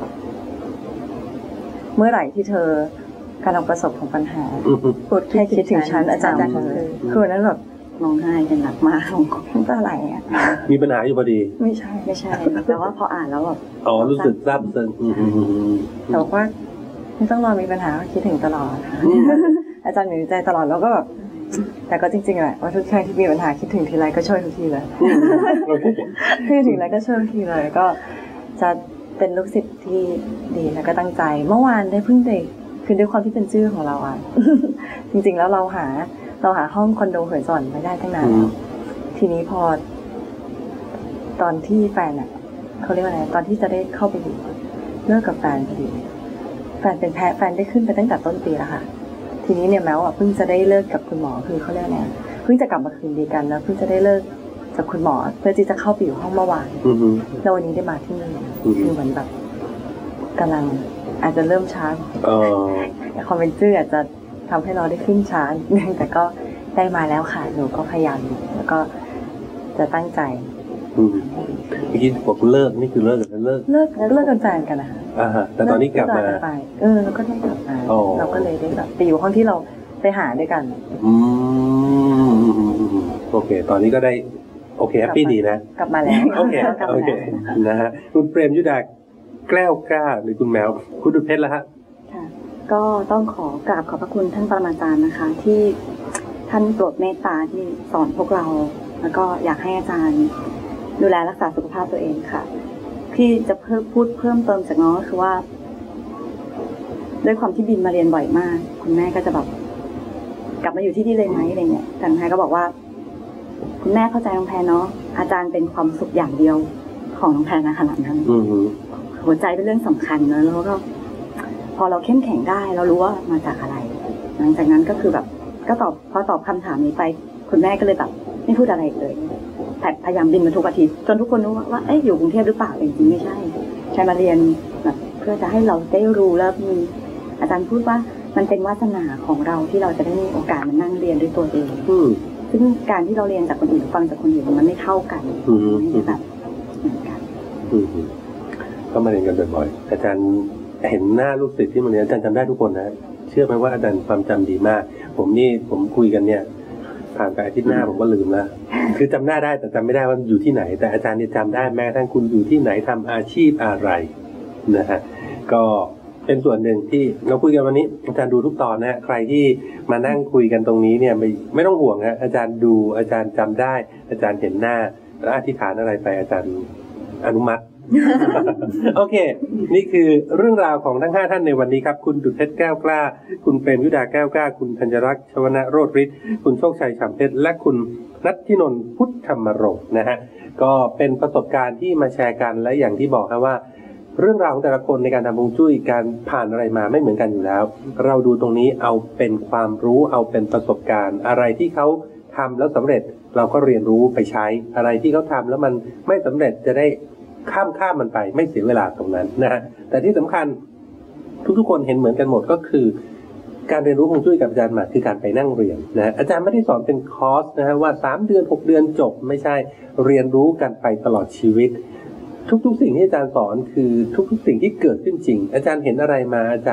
เมื่อไหร่ที่เธอกำลังประสบของปัญหาอืมพูดแค่คิดถึงฉันอาจารย์อาจารย์เลยคือวันนั้นแบบร้องไห้กันหนักมากน้ำตาไหลอ่ะมีปัญหาอยู่พอดีไม่ใช่ไม่ใช่ แต่ว่าพออ่านแล้วแบบอ๋อรู้สึกซาบซึ้งอืมอืมอืมแต่ว่าไม่ต้องรอมีปัญหาก็คิดถึงตลอดค่ะ อาจารย์อยู่ในใจตลอดแล้วก็แบบแต่ก็จริงๆแหละว่าทุกครั้งที่มีปัญหาคิดถึงทีไรก็ช่วยทุกทีเลยโอเคคิดถึงอะไรก็ช่วยทุกทีเลยก็จะเป็นลูกศิษย์ที่ดีแล้วก็ตั้งใจ เมื่อวานได้เพิ่งได้คือด้วยความที่เป็นชื่อของเราอ่ะ จริงๆแล้วเราหาเราหาห้องคอนโดเหินสวรรค์ไม่ได้ตั้งนานแล้วทีนี้พอ ตอนที่แฟนอ่ะเขาเรียกว่าอะไรตอนที่จะได้เข้าไปอยู่เลิกกับแฟนพอดีแฟนเป็นแพ้แฟนได้ขึ้นไปตั้งแต่ต้นปีแล้วค่ะทีนี้เนี่ยแม้ว่าเพิ่งจะได้เลิกกับคุณหมอคือเขาเรียกอะไรเพิ่งจะกลับมาคืนดีกันแล้วเพิ่งจะได้เลิกกับคุณหมอเพื่อที่จะเข้าไปอยู่ห้องเมื่อวานอืมอืมแล้ววันนี้ได้มาที่นี่อืมคือเหมือนแบบกำลังอาจจะเริ่มช้าเออคอมเมนต์ชื่ออาจจะทำให้เราได้ขึ้นช้านิดนึงแต่ก็ได้มาแล้วค่ะหนูก็พยายามอยู่แล้วก็จะตั้งใจอืมเมื่อกี้บอกเลิกนี่คือเลิกกันเลิกเลิกเลิกกันแฟนกันนะคะอ่าฮะแต่ตอนนี้กลับมาเลินไปเออแล้วก็ได้กลับมาอ๋อเราก็เลยได้แบบไปอยู่ห้องที่เราไปหาด้วยกันอืมอืมอืมอืมโอเค ตอนนี้ก็ได้โอเคแฮปปี้ดีนะกลับมาแล้วโอเคกลับโอมาเคแล้วนะฮะคุณเปรมยุดาแกล้วกล้าหรือคุณแมวคุณดุจเพชรละฮะค่ะก็ต้องขอกราบขอบพระคุณท่านปรมาจารย์นะคะ ที่ท่านโปรดเมตตาที่สอนพวกเรา แล้วก็อยากให้อาจารย์ดูแลรักษาสุขภาพตัวเองค่ะ ที่จะเพิ่มพูดเพิ่มเติมจากน้องก็คือว่า ด้วยความที่บินมาเรียนบ่อยมาก คุณแม่ก็จะแบบกลับมาอยู่ที่นี่เลยไหมอะไรเงี้ยแต่น้องแพรก็บอกว่า คุณแม่เข้าใจน้องแพรเนาะอาจารย์เป็นความสุขอย่างเดียวของน้องแพรนะขนาดนั้นอืมฮึหัวใจเป็นเรื่องสำคัญนะแล้วก็พอเราเข้มแข็งได้เรารู้ว่ามาจากอะไร หลังจากนั้นก็คือแบบ ก็ตอบพอตอบคำถามนี้ไป คุณแม่ก็เลยแบบไม่พูดอะไรอีกเลยแต่พยายามบินมาทุกอาทิตย์จนทุกคนรู้ว่าเอ๊ะอยู่กรุงเทพหรือเปล่าจริงๆไม่ใช่ใช่มาเรียนแบบเพื่อจะให้เราได้รู้แล้วมีอาจารย์พูดว่ามันเป็นวาสนาของเราที่เราจะได้มีโอกาสมานั่งเรียนด้วยตัวเองอืมซึ่งการที่เราเรียนจากคนอื่นฟังจากคนอื่นมันไม่เท่ากันอืมไม่ได้แบบเหมือนกันอืมฮึก็มาเรียนกันบ่อยๆอาจารย์เห็นหน้าลูกศิษย์ที่มาเรียนอาจารย์จำได้ทุกคนนะเชื่อไหมว่าอาจารย์ความจำดีมาก ผมนี่ผมคุยกันเนี่ยผ่านไปอาทิตย์หน้าผมก็ลืมแล้วคือจำหน้าได้แต่จำไม่ได้ว่าอยู่ที่ไหน แต่อาจารย์เนี่ยจำได้แม้กระทั่งคุณอยู่ที่ไหนทำอาชีพอะไรนะฮะก็เป็นส่วนหนึ่งที่เราคุยกันวันนี้อาจารย์ดูทุกตอนนะฮะใครที่มานั่งคุยกันตรงนี้เนี่ยไม่ไม่ต้องห่วงนะอาจารย์ดูอาจารย์จำได้ อาจารย์เห็นหน้าแล้วอธิษฐานอะไรไปอาจารย์อนุมัติ โอเค นี่คือเรื่องราวของทั้งห้าท่านในวันนี้ครับคุณดุจเพชรแก้วกล้า คุณเปรมยุดาแก้วกล้าคุณธัญรักษ์ชวนะโรจน์ฤทธิ์คุณโชคชัยฉ่ำเพชรและคุณนัทธินนท์พุทธธรรมรงค์นะฮะก็เป็นประสบการณ์ที่มาแชร์กันและอย่างที่บอกครับว่า เรื่องราวของแต่ละคนในการทำฮวงจุ้ยการผ่านอะไรมาไม่เหมือนกันอยู่แล้ว เราดูตรงนี้เอาเป็นความรู้เอาเป็นประสบการณ์ อะไรที่เขาทำแล้วสำเร็จเราก็เรียนรู้ไปใช้อะไรที่เขาทำแล้วมันไม่สำเร็จจะได้ข้ามข้ามมันไปไม่เสียเวลาตรงนั้นนะฮะแต่ที่สำคัญทุกๆคนเห็นเหมือนกันหมดก็คือ การเรียนรู้ฮวงจุ้ยกับอาจารย์หมาคือการไปนั่งเรียนนะอาจารย์ไม่ได้สอนเป็นคอร์สนะฮะว่าสามเดือนหกเดือนจบไม่ใช่เรียนรู้กันไปตลอดชีวิต ทุกๆสิ่งที่อาจารย์สอนคือทุกๆสิ่งที่เกิดขึ้นจริงอาจารย์เห็นอะไรมาอาจารย์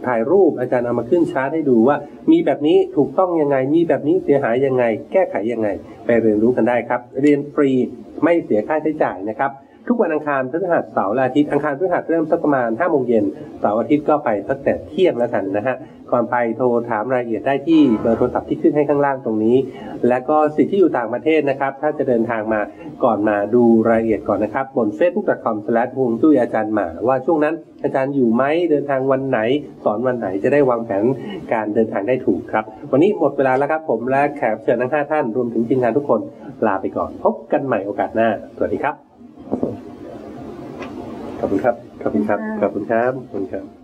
ถ่ายรูปอาจารย์เอามาขึ้นชาร์ตให้ดูว่ามีแบบนี้ถูกต้องยังไงมีแบบนี้เสียหายยังไงแก้ไขยังไงไปเรียนรู้กันได้ครับเรียนฟรีไม่เสียค่าใช้จ่ายนะครับทุกวันอังคารพฤหัสเสาร์และอาทิตย์อังคารพฤหัสเริ่มสักประมาณห้าโมงเย็นเสาร์อาทิตย์ก็ไปตั้งแต่เที่ยงแล้วกันนะฮะก่อนไปโทรถามรายละเอียดได้ที่เบอร์โทรศัพท์ที่ขึ้นให้ข้างล่างตรงนี้และก็สิทธิ์ที่อยู่ต่างประเทศนะครับถ้าจะเดินทางมาก่อนมาดูรายละเอียดก่อนนะครับบน เฟซบุ๊ก ดอท คอม สแลช ฮวงจุ้ยอาจารย์หมาว่าช่วงนั้นอาจารย์อยู่ไหมเดินทางวันไหนสอนวันไหนจะได้วางแผนการเดินทางได้ถูกครับวันนี้หมดเวลาแล้วครับผมและแขกเชิญทั้งห้าท่านรวมถึงทีมงานทุกคนลาไปก่อนพบกันใหม่โอกาสหน้าสวัสดีครับขอบคุณครับ ขอบคุณครับ ขอบคุณครับ ขอบคุณครับ